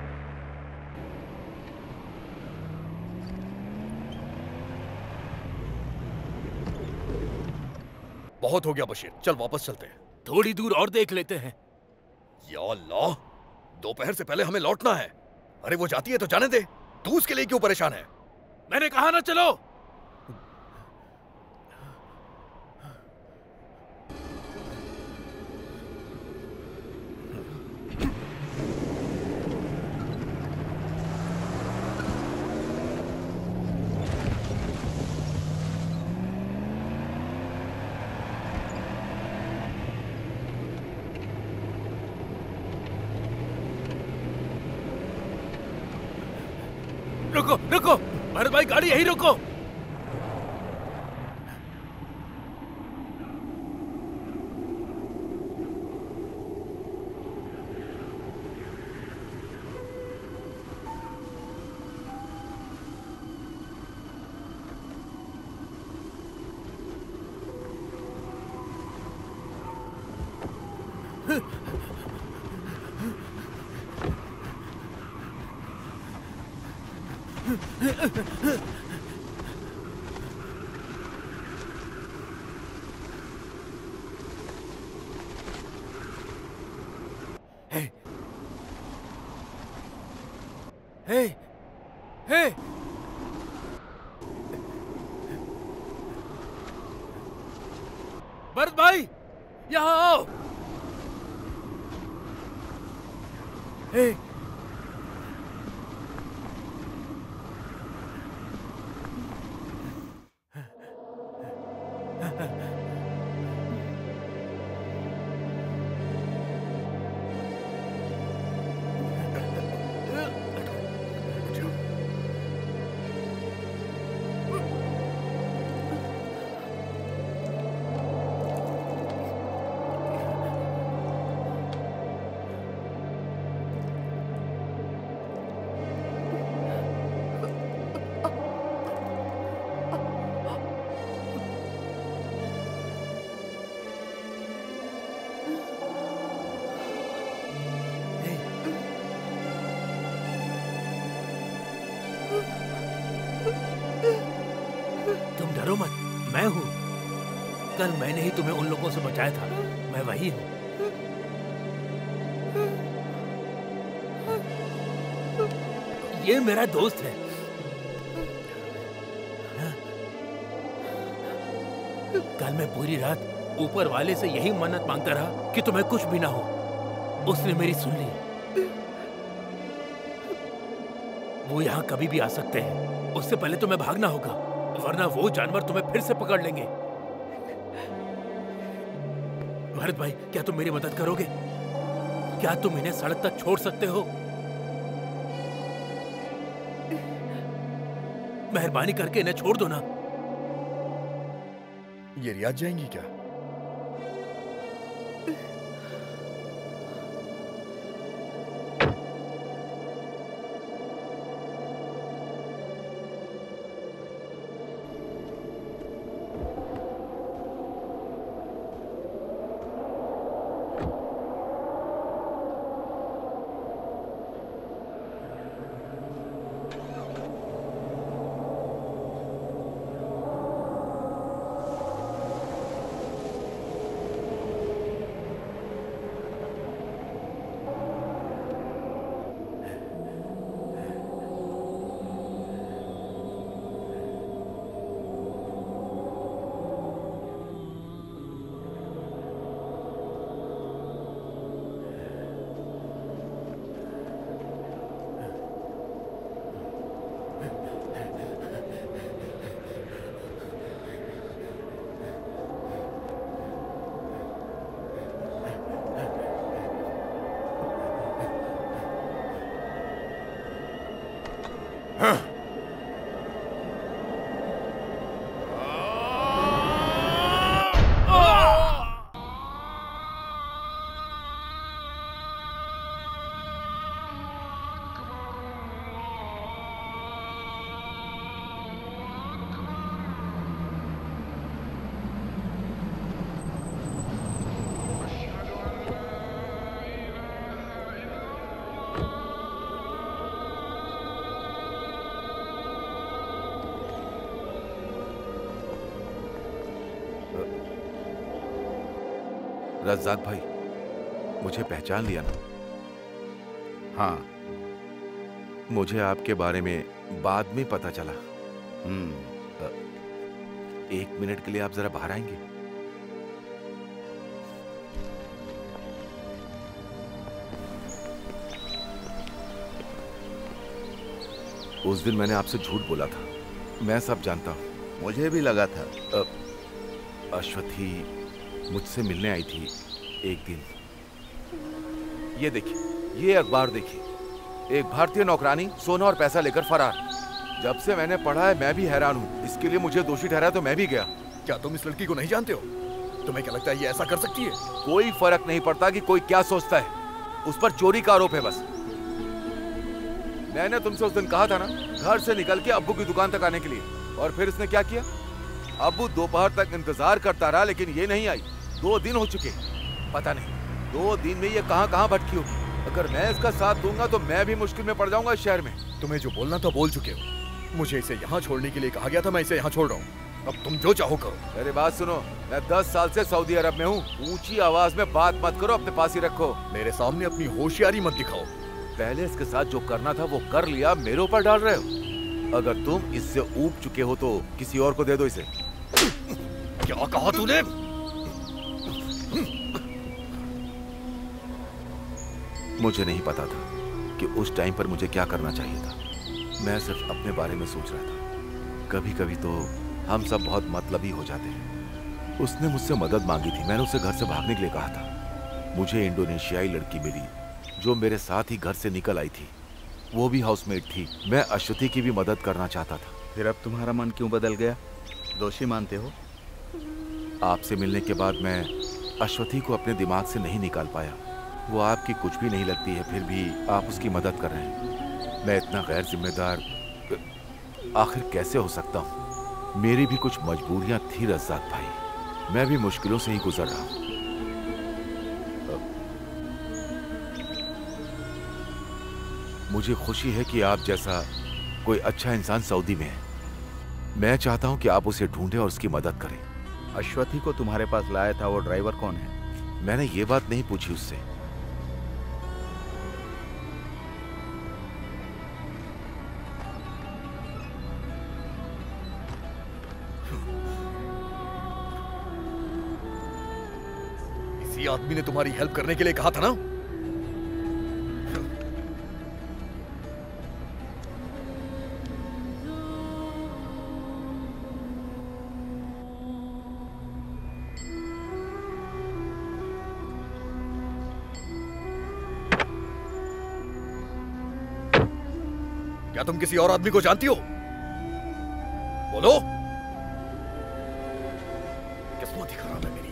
बहुत हो गया बशीर, चल वापस चलते हैं। थोड़ी दूर और देख लेते हैं। या अल्लाह, दोपहर से पहले हमें लौटना है। अरे वो जाती है तो जाने दे, तू उसके लिए क्यों परेशान है? मैंने कहा ना चलो। रुको रुको, भरत भाई गाड़ी यहीं रोको। Hey. Hey. Hey. भरत भाई, यहाँ आओ। Hey. डरो मत, मैं हूँ। कल मैंने ही तुम्हें उन लोगों से बचाया था, मैं वही हूँ। ये मेरा दोस्त है। कल मैं पूरी रात ऊपर वाले से यही मन्नत मांगता रहा कि तुम्हें कुछ भी ना हो। उसने मेरी सुन ली। वो यहाँ कभी भी आ सकते हैं, उससे पहले तुम्हें भागना होगा, वरना वो जानवर तुम्हें फिर से पकड़ लेंगे। भरत भाई, क्या तुम मेरी मदद करोगे? क्या तुम इन्हें सड़क तक छोड़ सकते हो? मेहरबानी करके इन्हें छोड़ दो ना। ये रियाद जाएंगी क्या? रज़ाक भाई, मुझे पहचान लिया ना? हाँ, मुझे आपके बारे में बाद में पता चला। हम्म, एक मिनट के लिए आप जरा बाहर आएंगे? उस दिन मैंने आपसे झूठ बोला था, मैं सब जानता हूँ। मुझे भी लगा था। अश्वथी मुझसे मिलने आई थी एक दिन। ये देखिए, ये अखबार देखिए, एक भारतीय नौकरानी सोना और पैसा लेकर फरार। जब से मैंने पढ़ा है मैं भी हैरान हूँ। इसके लिए मुझे दोषी ठहराया तो मैं भी गया। क्या तुम इस लड़की को नहीं जानते हो? तुम्हें क्या लगता है ये ऐसा कर सकती है? कोई फर्क नहीं पड़ता कि कोई क्या सोचता है, उस पर चोरी का आरोप है बस। मैंने तुमसे उस दिन कहा था ना, घर से निकल के अब्बू की दुकान तक आने के लिए, और फिर इसने क्या किया? अब्बू दोपहर तक इंतजार करता रहा लेकिन ये नहीं आई। दो दिन हो चुके, पता नहीं दो दिन में ये कहां कहां भटकी होगी। अगर मैं इसका साथ दूंगा तो मैं भी मुश्किल में पड़ जाऊंगा इस शहर में। तुम्हें जो बोलना था बोल चुके हो। मुझे इसे यहाँ छोड़ने के लिए कहा गया था, मैं इसे यहाँ छोड़ रहा हूँ। अब तुम जो चाहो करो। मेरी बात सुनो, मैं दस साल से सऊदी अरब में हूँ। ऊंची आवाज में बात मत करो, अपने पास ही रखो। मेरे सामने अपनी होशियारी मत दिखाओ। पहले इसके साथ जो करना था वो कर लिया, मेरे ऊपर डाल रहे हो। अगर तुम इससे ऊब चुके हो तो किसी और को दे दो इसे। क्या कहा तूने? मुझे नहीं पता था कि उस टाइम पर मुझे क्या करना चाहिए था। मैं सिर्फ अपने बारे में सोच रहा था। कभी कभी तो हम सब बहुत मतलबी हो जाते हैं। उसने मुझसे मदद मांगी थी, मैंने उसे घर से भागने के लिए कहा था। मुझे इंडोनेशियाई लड़की मिली जो मेरे साथ ही घर से निकल आई थी। वो भी हाउसमेट थी। मैं अश्वथी की भी मदद करना चाहता था। फिर अब तुम्हारा मन क्यों बदल गया? दोषी मानते हो? आपसे मिलने के बाद मैं अश्वथी को अपने दिमाग से नहीं निकाल पाया। वो आपकी कुछ भी नहीं लगती है, फिर भी आप उसकी मदद कर रहे हैं। मैं इतना गैर जिम्मेदार आखिर कैसे हो सकता हूँ? मेरी भी कुछ मजबूरियां थी रज़ाक भाई, मैं भी मुश्किलों से ही गुजर रहा हूँ। मुझे खुशी है कि आप जैसा कोई अच्छा इंसान सऊदी में है। मैं चाहता हूँ कि आप उसे ढूंढें और उसकी मदद करें। अश्वथी को तुम्हारे पास लाया था वो ड्राइवर कौन है? मैंने ये बात नहीं पूछी उससे। इसी आदमी ने तुम्हारी हेल्प करने के लिए कहा था ना? क्या तुम किसी और आदमी को जानती हो? बोलो। किस्मत ही खराब है मेरी।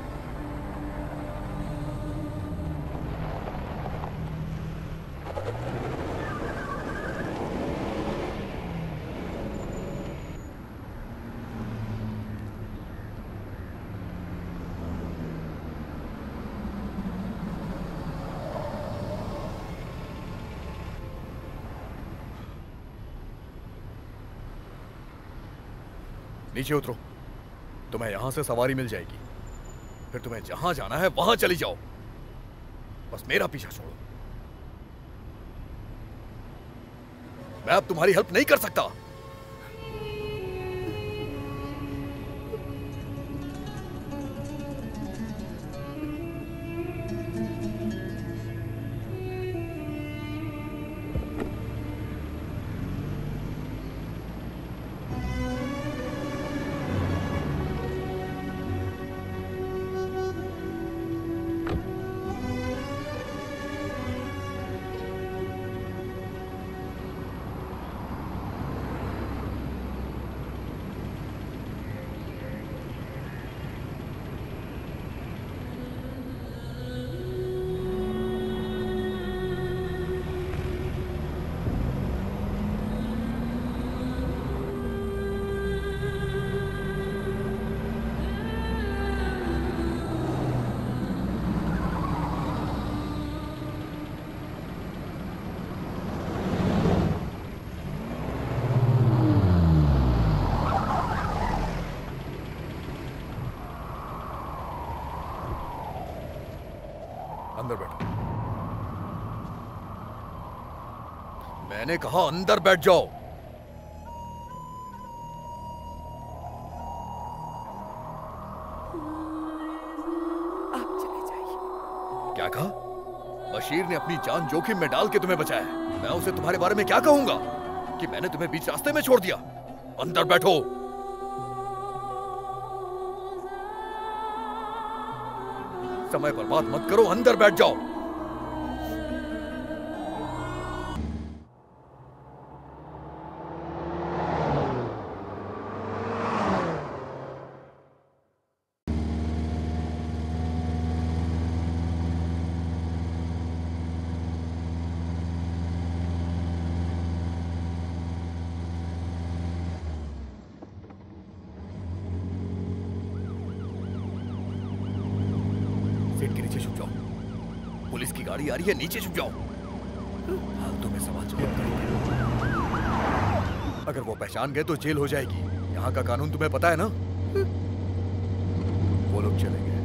नीचे उतरो, तुम्हें यहां से सवारी मिल जाएगी। फिर तुम्हें जहां जाना है वहां चली जाओ। बस मेरा पीछा छोड़ो। मैं अब तुम्हारी हेल्प नहीं कर सकता। अंदर बैठो। मैंने कहा अंदर बैठ जाओ। आप चले जाइए। क्या कहा? बशीर ने अपनी जान जोखिम में डाल के तुम्हें बचाया। मैं उसे तुम्हारे बारे में क्या कहूंगा कि मैंने तुम्हें बीच रास्ते में छोड़ दिया? अंदर बैठो। समय बर्बाद मत करो, अंदर बैठ जाओ। सीट के नीचे छुप जाओ। पुलिस की गाड़ी आ रही है, नीचे छुप जाओ। हाल तुम्हें समाज करेंगे। अगर वो पहचान गए तो जेल हो जाएगी। यहाँ का कानून तुम्हें पता है ना? वो लोग चले गए।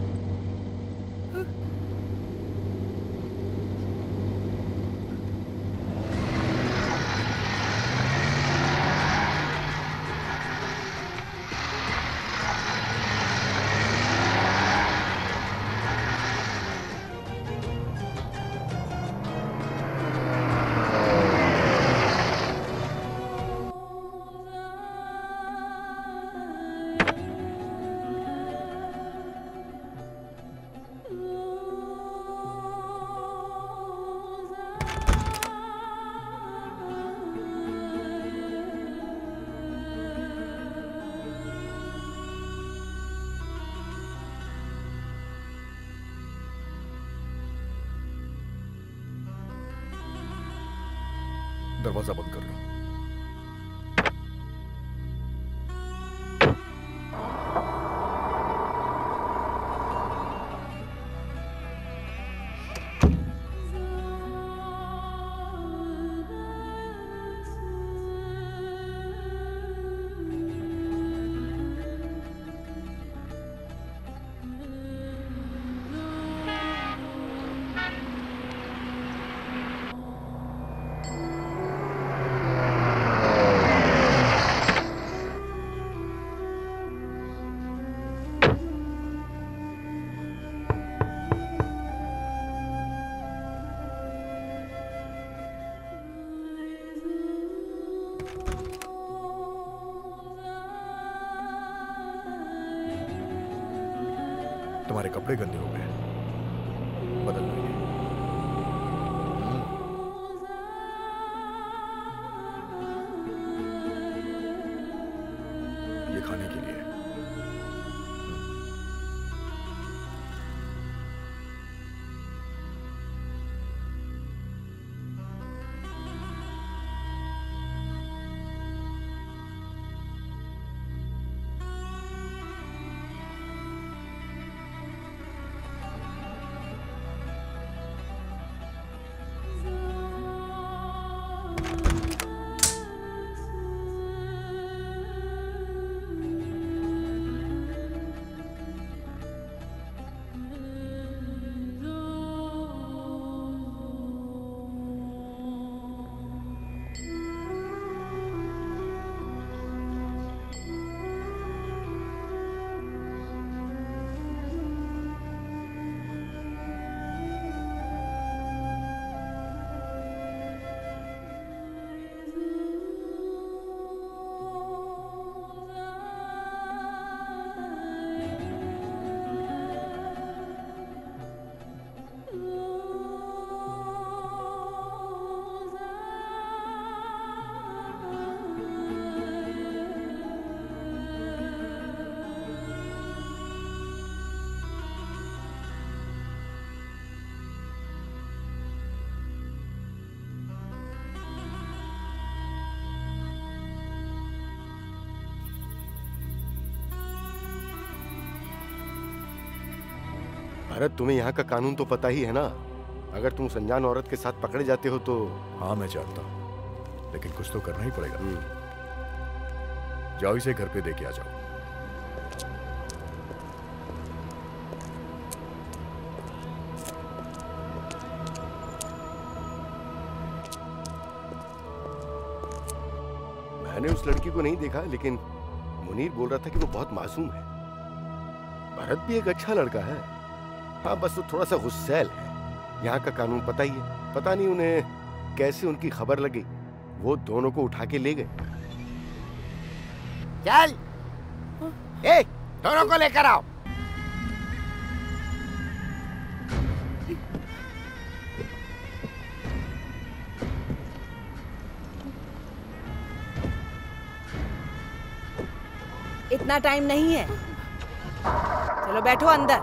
दरवाजा बंद कर लो। तुम्हारे कपड़े गंदे हो गए, बदल लेंगे। ये खाने के लिए। भरत, तुम्हें यहाँ का कानून तो पता ही है ना। अगर तुम अनजान औरत के साथ पकड़े जाते हो तो। हाँ मैं जानता हूँ, लेकिन कुछ तो करना ही पड़ेगा। जाओ इसे घर पे देके आ जाओ। मैंने उस लड़की को नहीं देखा, लेकिन मुनीर बोल रहा था कि वो बहुत मासूम है। भरत भी एक अच्छा लड़का है। हाँ, बस वो थोड़ा सा गुस्सैल है। यहाँ का कानून पता ही है। पता नहीं उन्हें कैसे उनकी खबर लगी, वो दोनों को उठा के ले गए। चल, ए, दोनों को लेकर आओ। इतना टाइम नहीं है, चलो बैठो अंदर।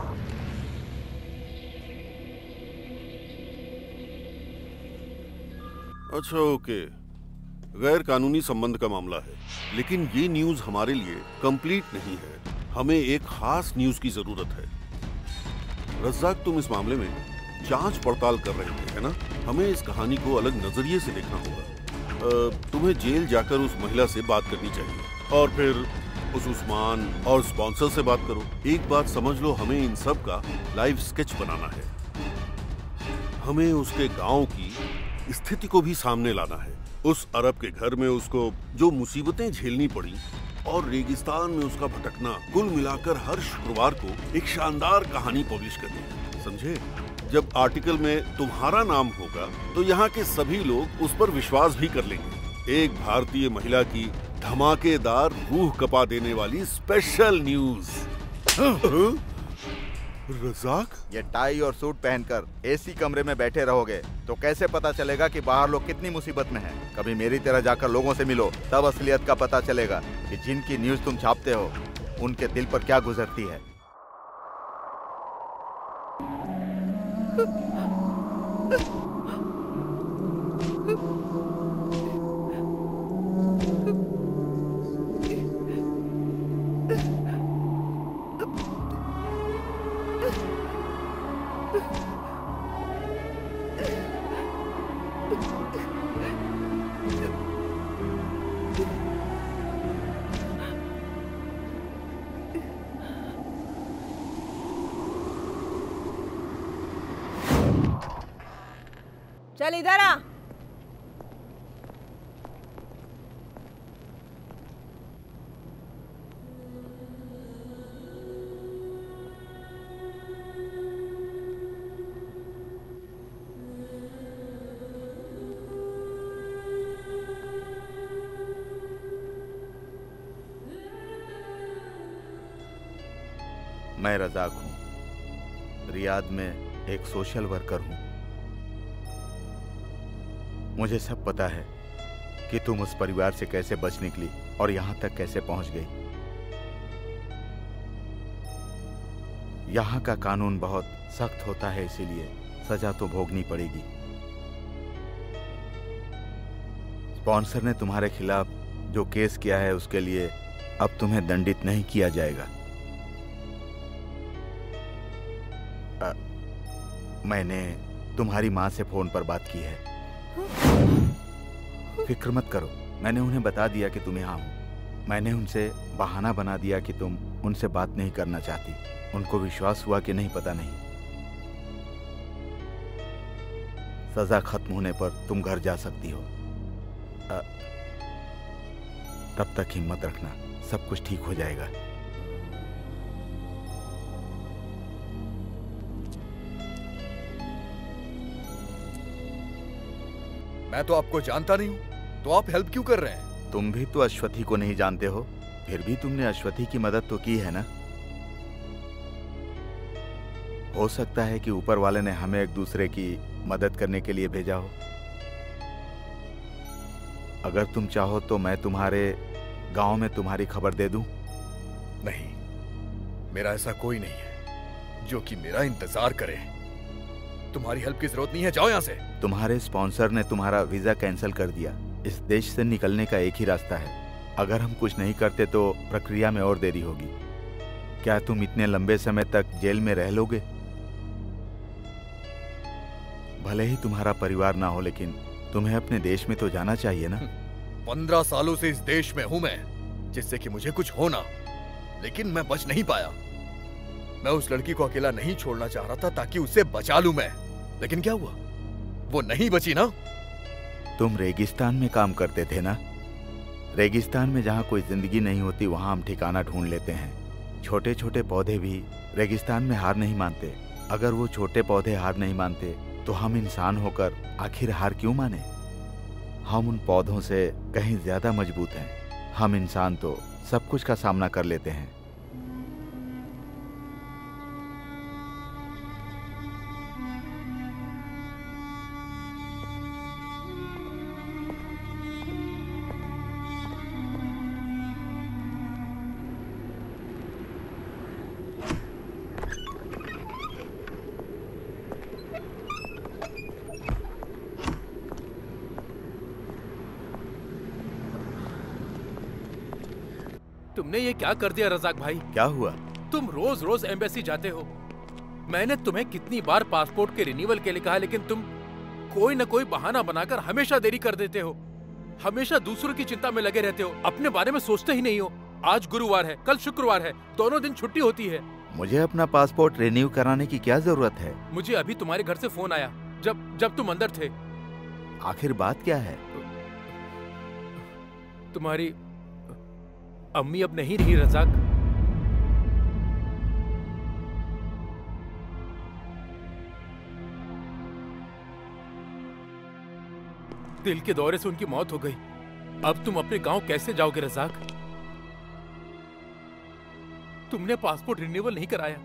अच्छा, ओके, गैर कानूनी संबंध का मामला है, लेकिन ये न्यूज हमारे लिए कंप्लीट नहीं है। हमें एक खास न्यूज की जरूरत है। रज्जाक, तुम इस मामले में जांच पड़ताल कर रहे थे, है ना? हमें इस कहानी को अलग नजरिए से देखना होगा। तुम्हें जेल जाकर उस महिला से बात करनी चाहिए और फिर उस उस्मान और स्पॉन्सर से बात करो। एक बात समझ लो, हमें इन सब का लाइव स्केच बनाना है। हमें उसके गांव की स्थिति को भी सामने लाना है। उस अरब के घर में उसको जो मुसीबतें झेलनी पड़ी और रेगिस्तान में उसका भटकना, कुल मिलाकर हर शुक्रवार को एक शानदार कहानी पब्लिश करनी है, समझे? जब आर्टिकल में तुम्हारा नाम होगा तो यहाँ के सभी लोग उस पर विश्वास भी कर लेंगे। एक भारतीय महिला की धमाकेदार, रूह कपा देने वाली स्पेशल न्यूज। रज़ाक, ये टाई और सूट पहनकर एसी कमरे में बैठे रहोगे तो कैसे पता चलेगा कि बाहर लोग कितनी मुसीबत में हैं? कभी मेरी तरह जाकर लोगों से मिलो, तब असलियत का पता चलेगा कि जिनकी न्यूज तुम छापते हो उनके दिल पर क्या गुजरती है। चल इधर आ। मैं रज़ाक हूँ। रियाद में एक सोशल वर्कर हूँ। मुझे सब पता है कि तुम उस परिवार से कैसे बच निकली और यहाँ तक कैसे पहुँच गई। यहाँ का कानून बहुत सख्त होता है, इसीलिए सजा तो भोगनी पड़ेगी। स्पॉन्सर ने तुम्हारे खिलाफ जो केस किया है उसके लिए अब तुम्हें दंडित नहीं किया जाएगा। आ, मैंने तुम्हारी माँ से फोन पर बात की है। फिक्र मत करो, मैंने उन्हें बता दिया कि तुम यहाँ हो। मैंने उनसे बहाना बना दिया कि तुम उनसे बात नहीं करना चाहती। उनको विश्वास हुआ कि नहीं, पता नहीं। सजा खत्म होने पर तुम घर जा सकती हो। आ, तब तक हिम्मत रखना, सब कुछ ठीक हो जाएगा। मैं तो आपको जानता नहीं हूं, तो आप हेल्प क्यों कर रहे हैं? तुम भी तो अश्वथी को नहीं जानते हो, फिर भी तुमने अश्वथी की मदद तो की है ना। हो सकता है कि ऊपर वाले ने हमें एक दूसरे की मदद करने के लिए भेजा हो। अगर तुम चाहो तो मैं तुम्हारे गांव में तुम्हारी खबर दे दूं। नहीं, मेरा ऐसा कोई नहीं है जो कि मेरा इंतजार करे। तुम्हारी हेल्प की जरूरत नहीं है, जाओ यहाँ से। तुम्हारे स्पॉन्सर ने तुम्हारा वीजा कैंसिल कर दिया। इस देश से निकलने का एक ही रास्ता है। अगर हम कुछ नहीं करते तो प्रक्रिया में और देरी होगी। क्या तुम इतने लंबे समय तक जेल में रह लोगे? भले ही तुम्हारा परिवार ना हो, लेकिन तुम्हें अपने देश में तो जाना चाहिए ना। पंद्रह सालों से इस देश में हूं मैं, जिससे कि मुझे कुछ हो ना, लेकिन मैं बच नहीं पाया। मैं उस लड़की को अकेला नहीं छोड़ना चाह रहा था ताकि उसे बचा लूं मैं, लेकिन क्या हुआ? वो नहीं बची ना। तुम रेगिस्तान में काम करते थे ना। रेगिस्तान में जहाँ कोई जिंदगी नहीं होती वहाँ हम ठिकाना ढूंढ लेते हैं। छोटे छोटे पौधे भी रेगिस्तान में हार नहीं मानते। अगर वो छोटे पौधे हार नहीं मानते तो हम इंसान होकर आखिर हार क्यों माने? हम उन पौधों से कहीं ज्यादा मजबूत हैं। हम इंसान तो सब कुछ का सामना कर लेते हैं। तुमने ये क्या कर दिया रजाक भाई? क्या हुआ? तुम रोज रोज एम्बेसी जाते हो। मैंने तुम्हें कितनी बार पासपोर्ट के रिन्यूअल के लिए कहा, लेकिन तुम कोई न कोई बहाना बनाकर हमेशा देरी कर देते हो। हमेशा दूसरों की चिंता में लगे रहते हो, अपने बारे में सोचते ही नहीं हो। आज गुरुवार है, कल शुक्रवार है, दोनों दिन छुट्टी होती है। मुझे अपना पासपोर्ट रिन्यू कराने की क्या जरूरत है? मुझे अभी तुम्हारे घर से फोन आया, जब जब तुम अंदर थे। आखिर बात क्या है? तुम्हारी अम्मी अब नहीं रही रजाक। दिल के दौरे से उनकी मौत हो गई। अब तुम अपने गांव कैसे जाओगे रजाक? तुमने पासपोर्ट रिन्यूअल नहीं कराया।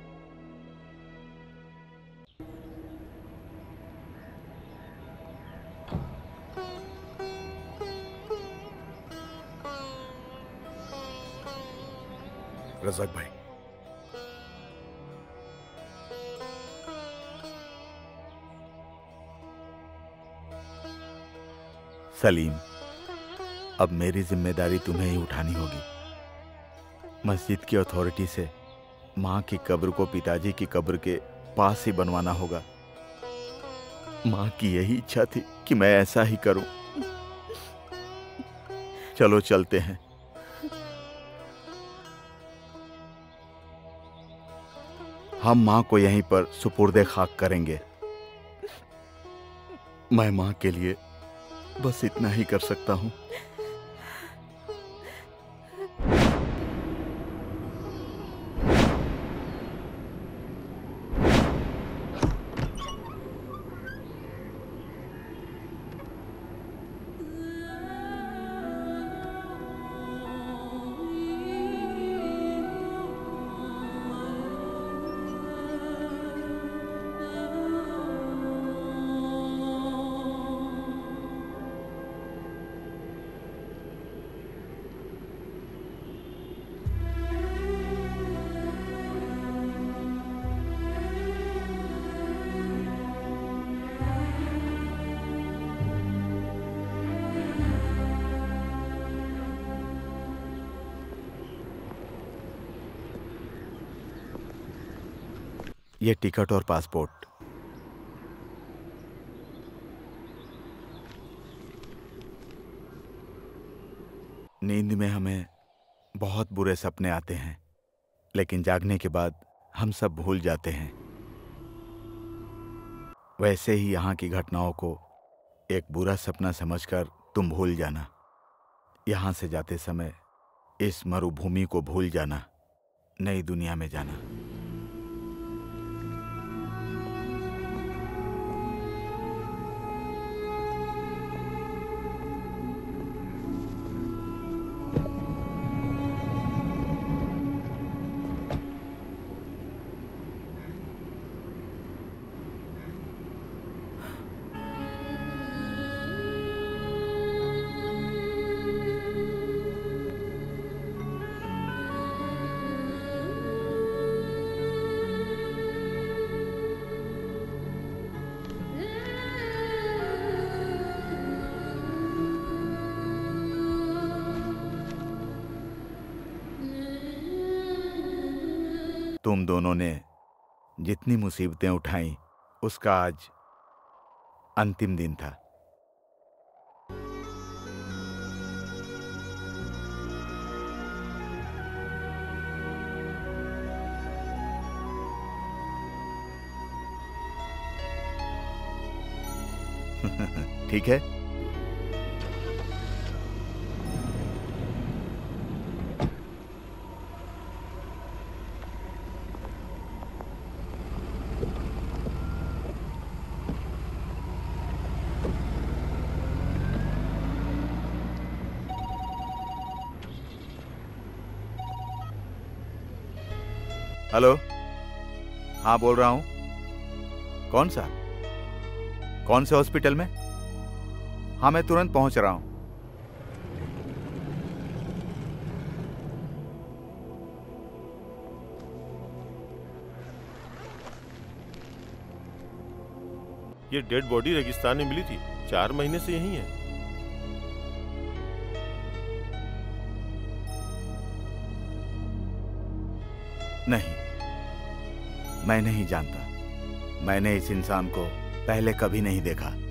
रज़ाक भाई, सलीम, अब मेरी जिम्मेदारी तुम्हें ही उठानी होगी। मस्जिद की अथॉरिटी से माँ की कब्र को पिताजी की कब्र के पास ही बनवाना होगा। माँ की यही इच्छा थी कि मैं ऐसा ही करूं। चलो चलते हैं। हम माँ को यहीं पर सुपुर्दे खाक करेंगे। मैं माँ के लिए बस इतना ही कर सकता हूँ। ये टिकट और पासपोर्ट। नींद में हमें बहुत बुरे सपने आते हैं, लेकिन जागने के बाद हम सब भूल जाते हैं। वैसे ही यहाँ की घटनाओं को एक बुरा सपना समझकर तुम भूल जाना। यहाँ से जाते समय इस मरुभूमि को भूल जाना, नई दुनिया में जाना। तुम दोनों ने जितनी मुसीबतें उठाई, उसका आज अंतिम दिन था। ठीक है? हेलो, हाँ बोल रहा हूँ। कौन सा? कौन से हॉस्पिटल में? हाँ मैं तुरंत पहुंच रहा हूँ। ये डेड बॉडी रेगिस्तान में मिली थी, चार महीने से यहीं है। नहीं, मैं नहीं जानता। मैंने इस इंसान को पहले कभी नहीं देखा।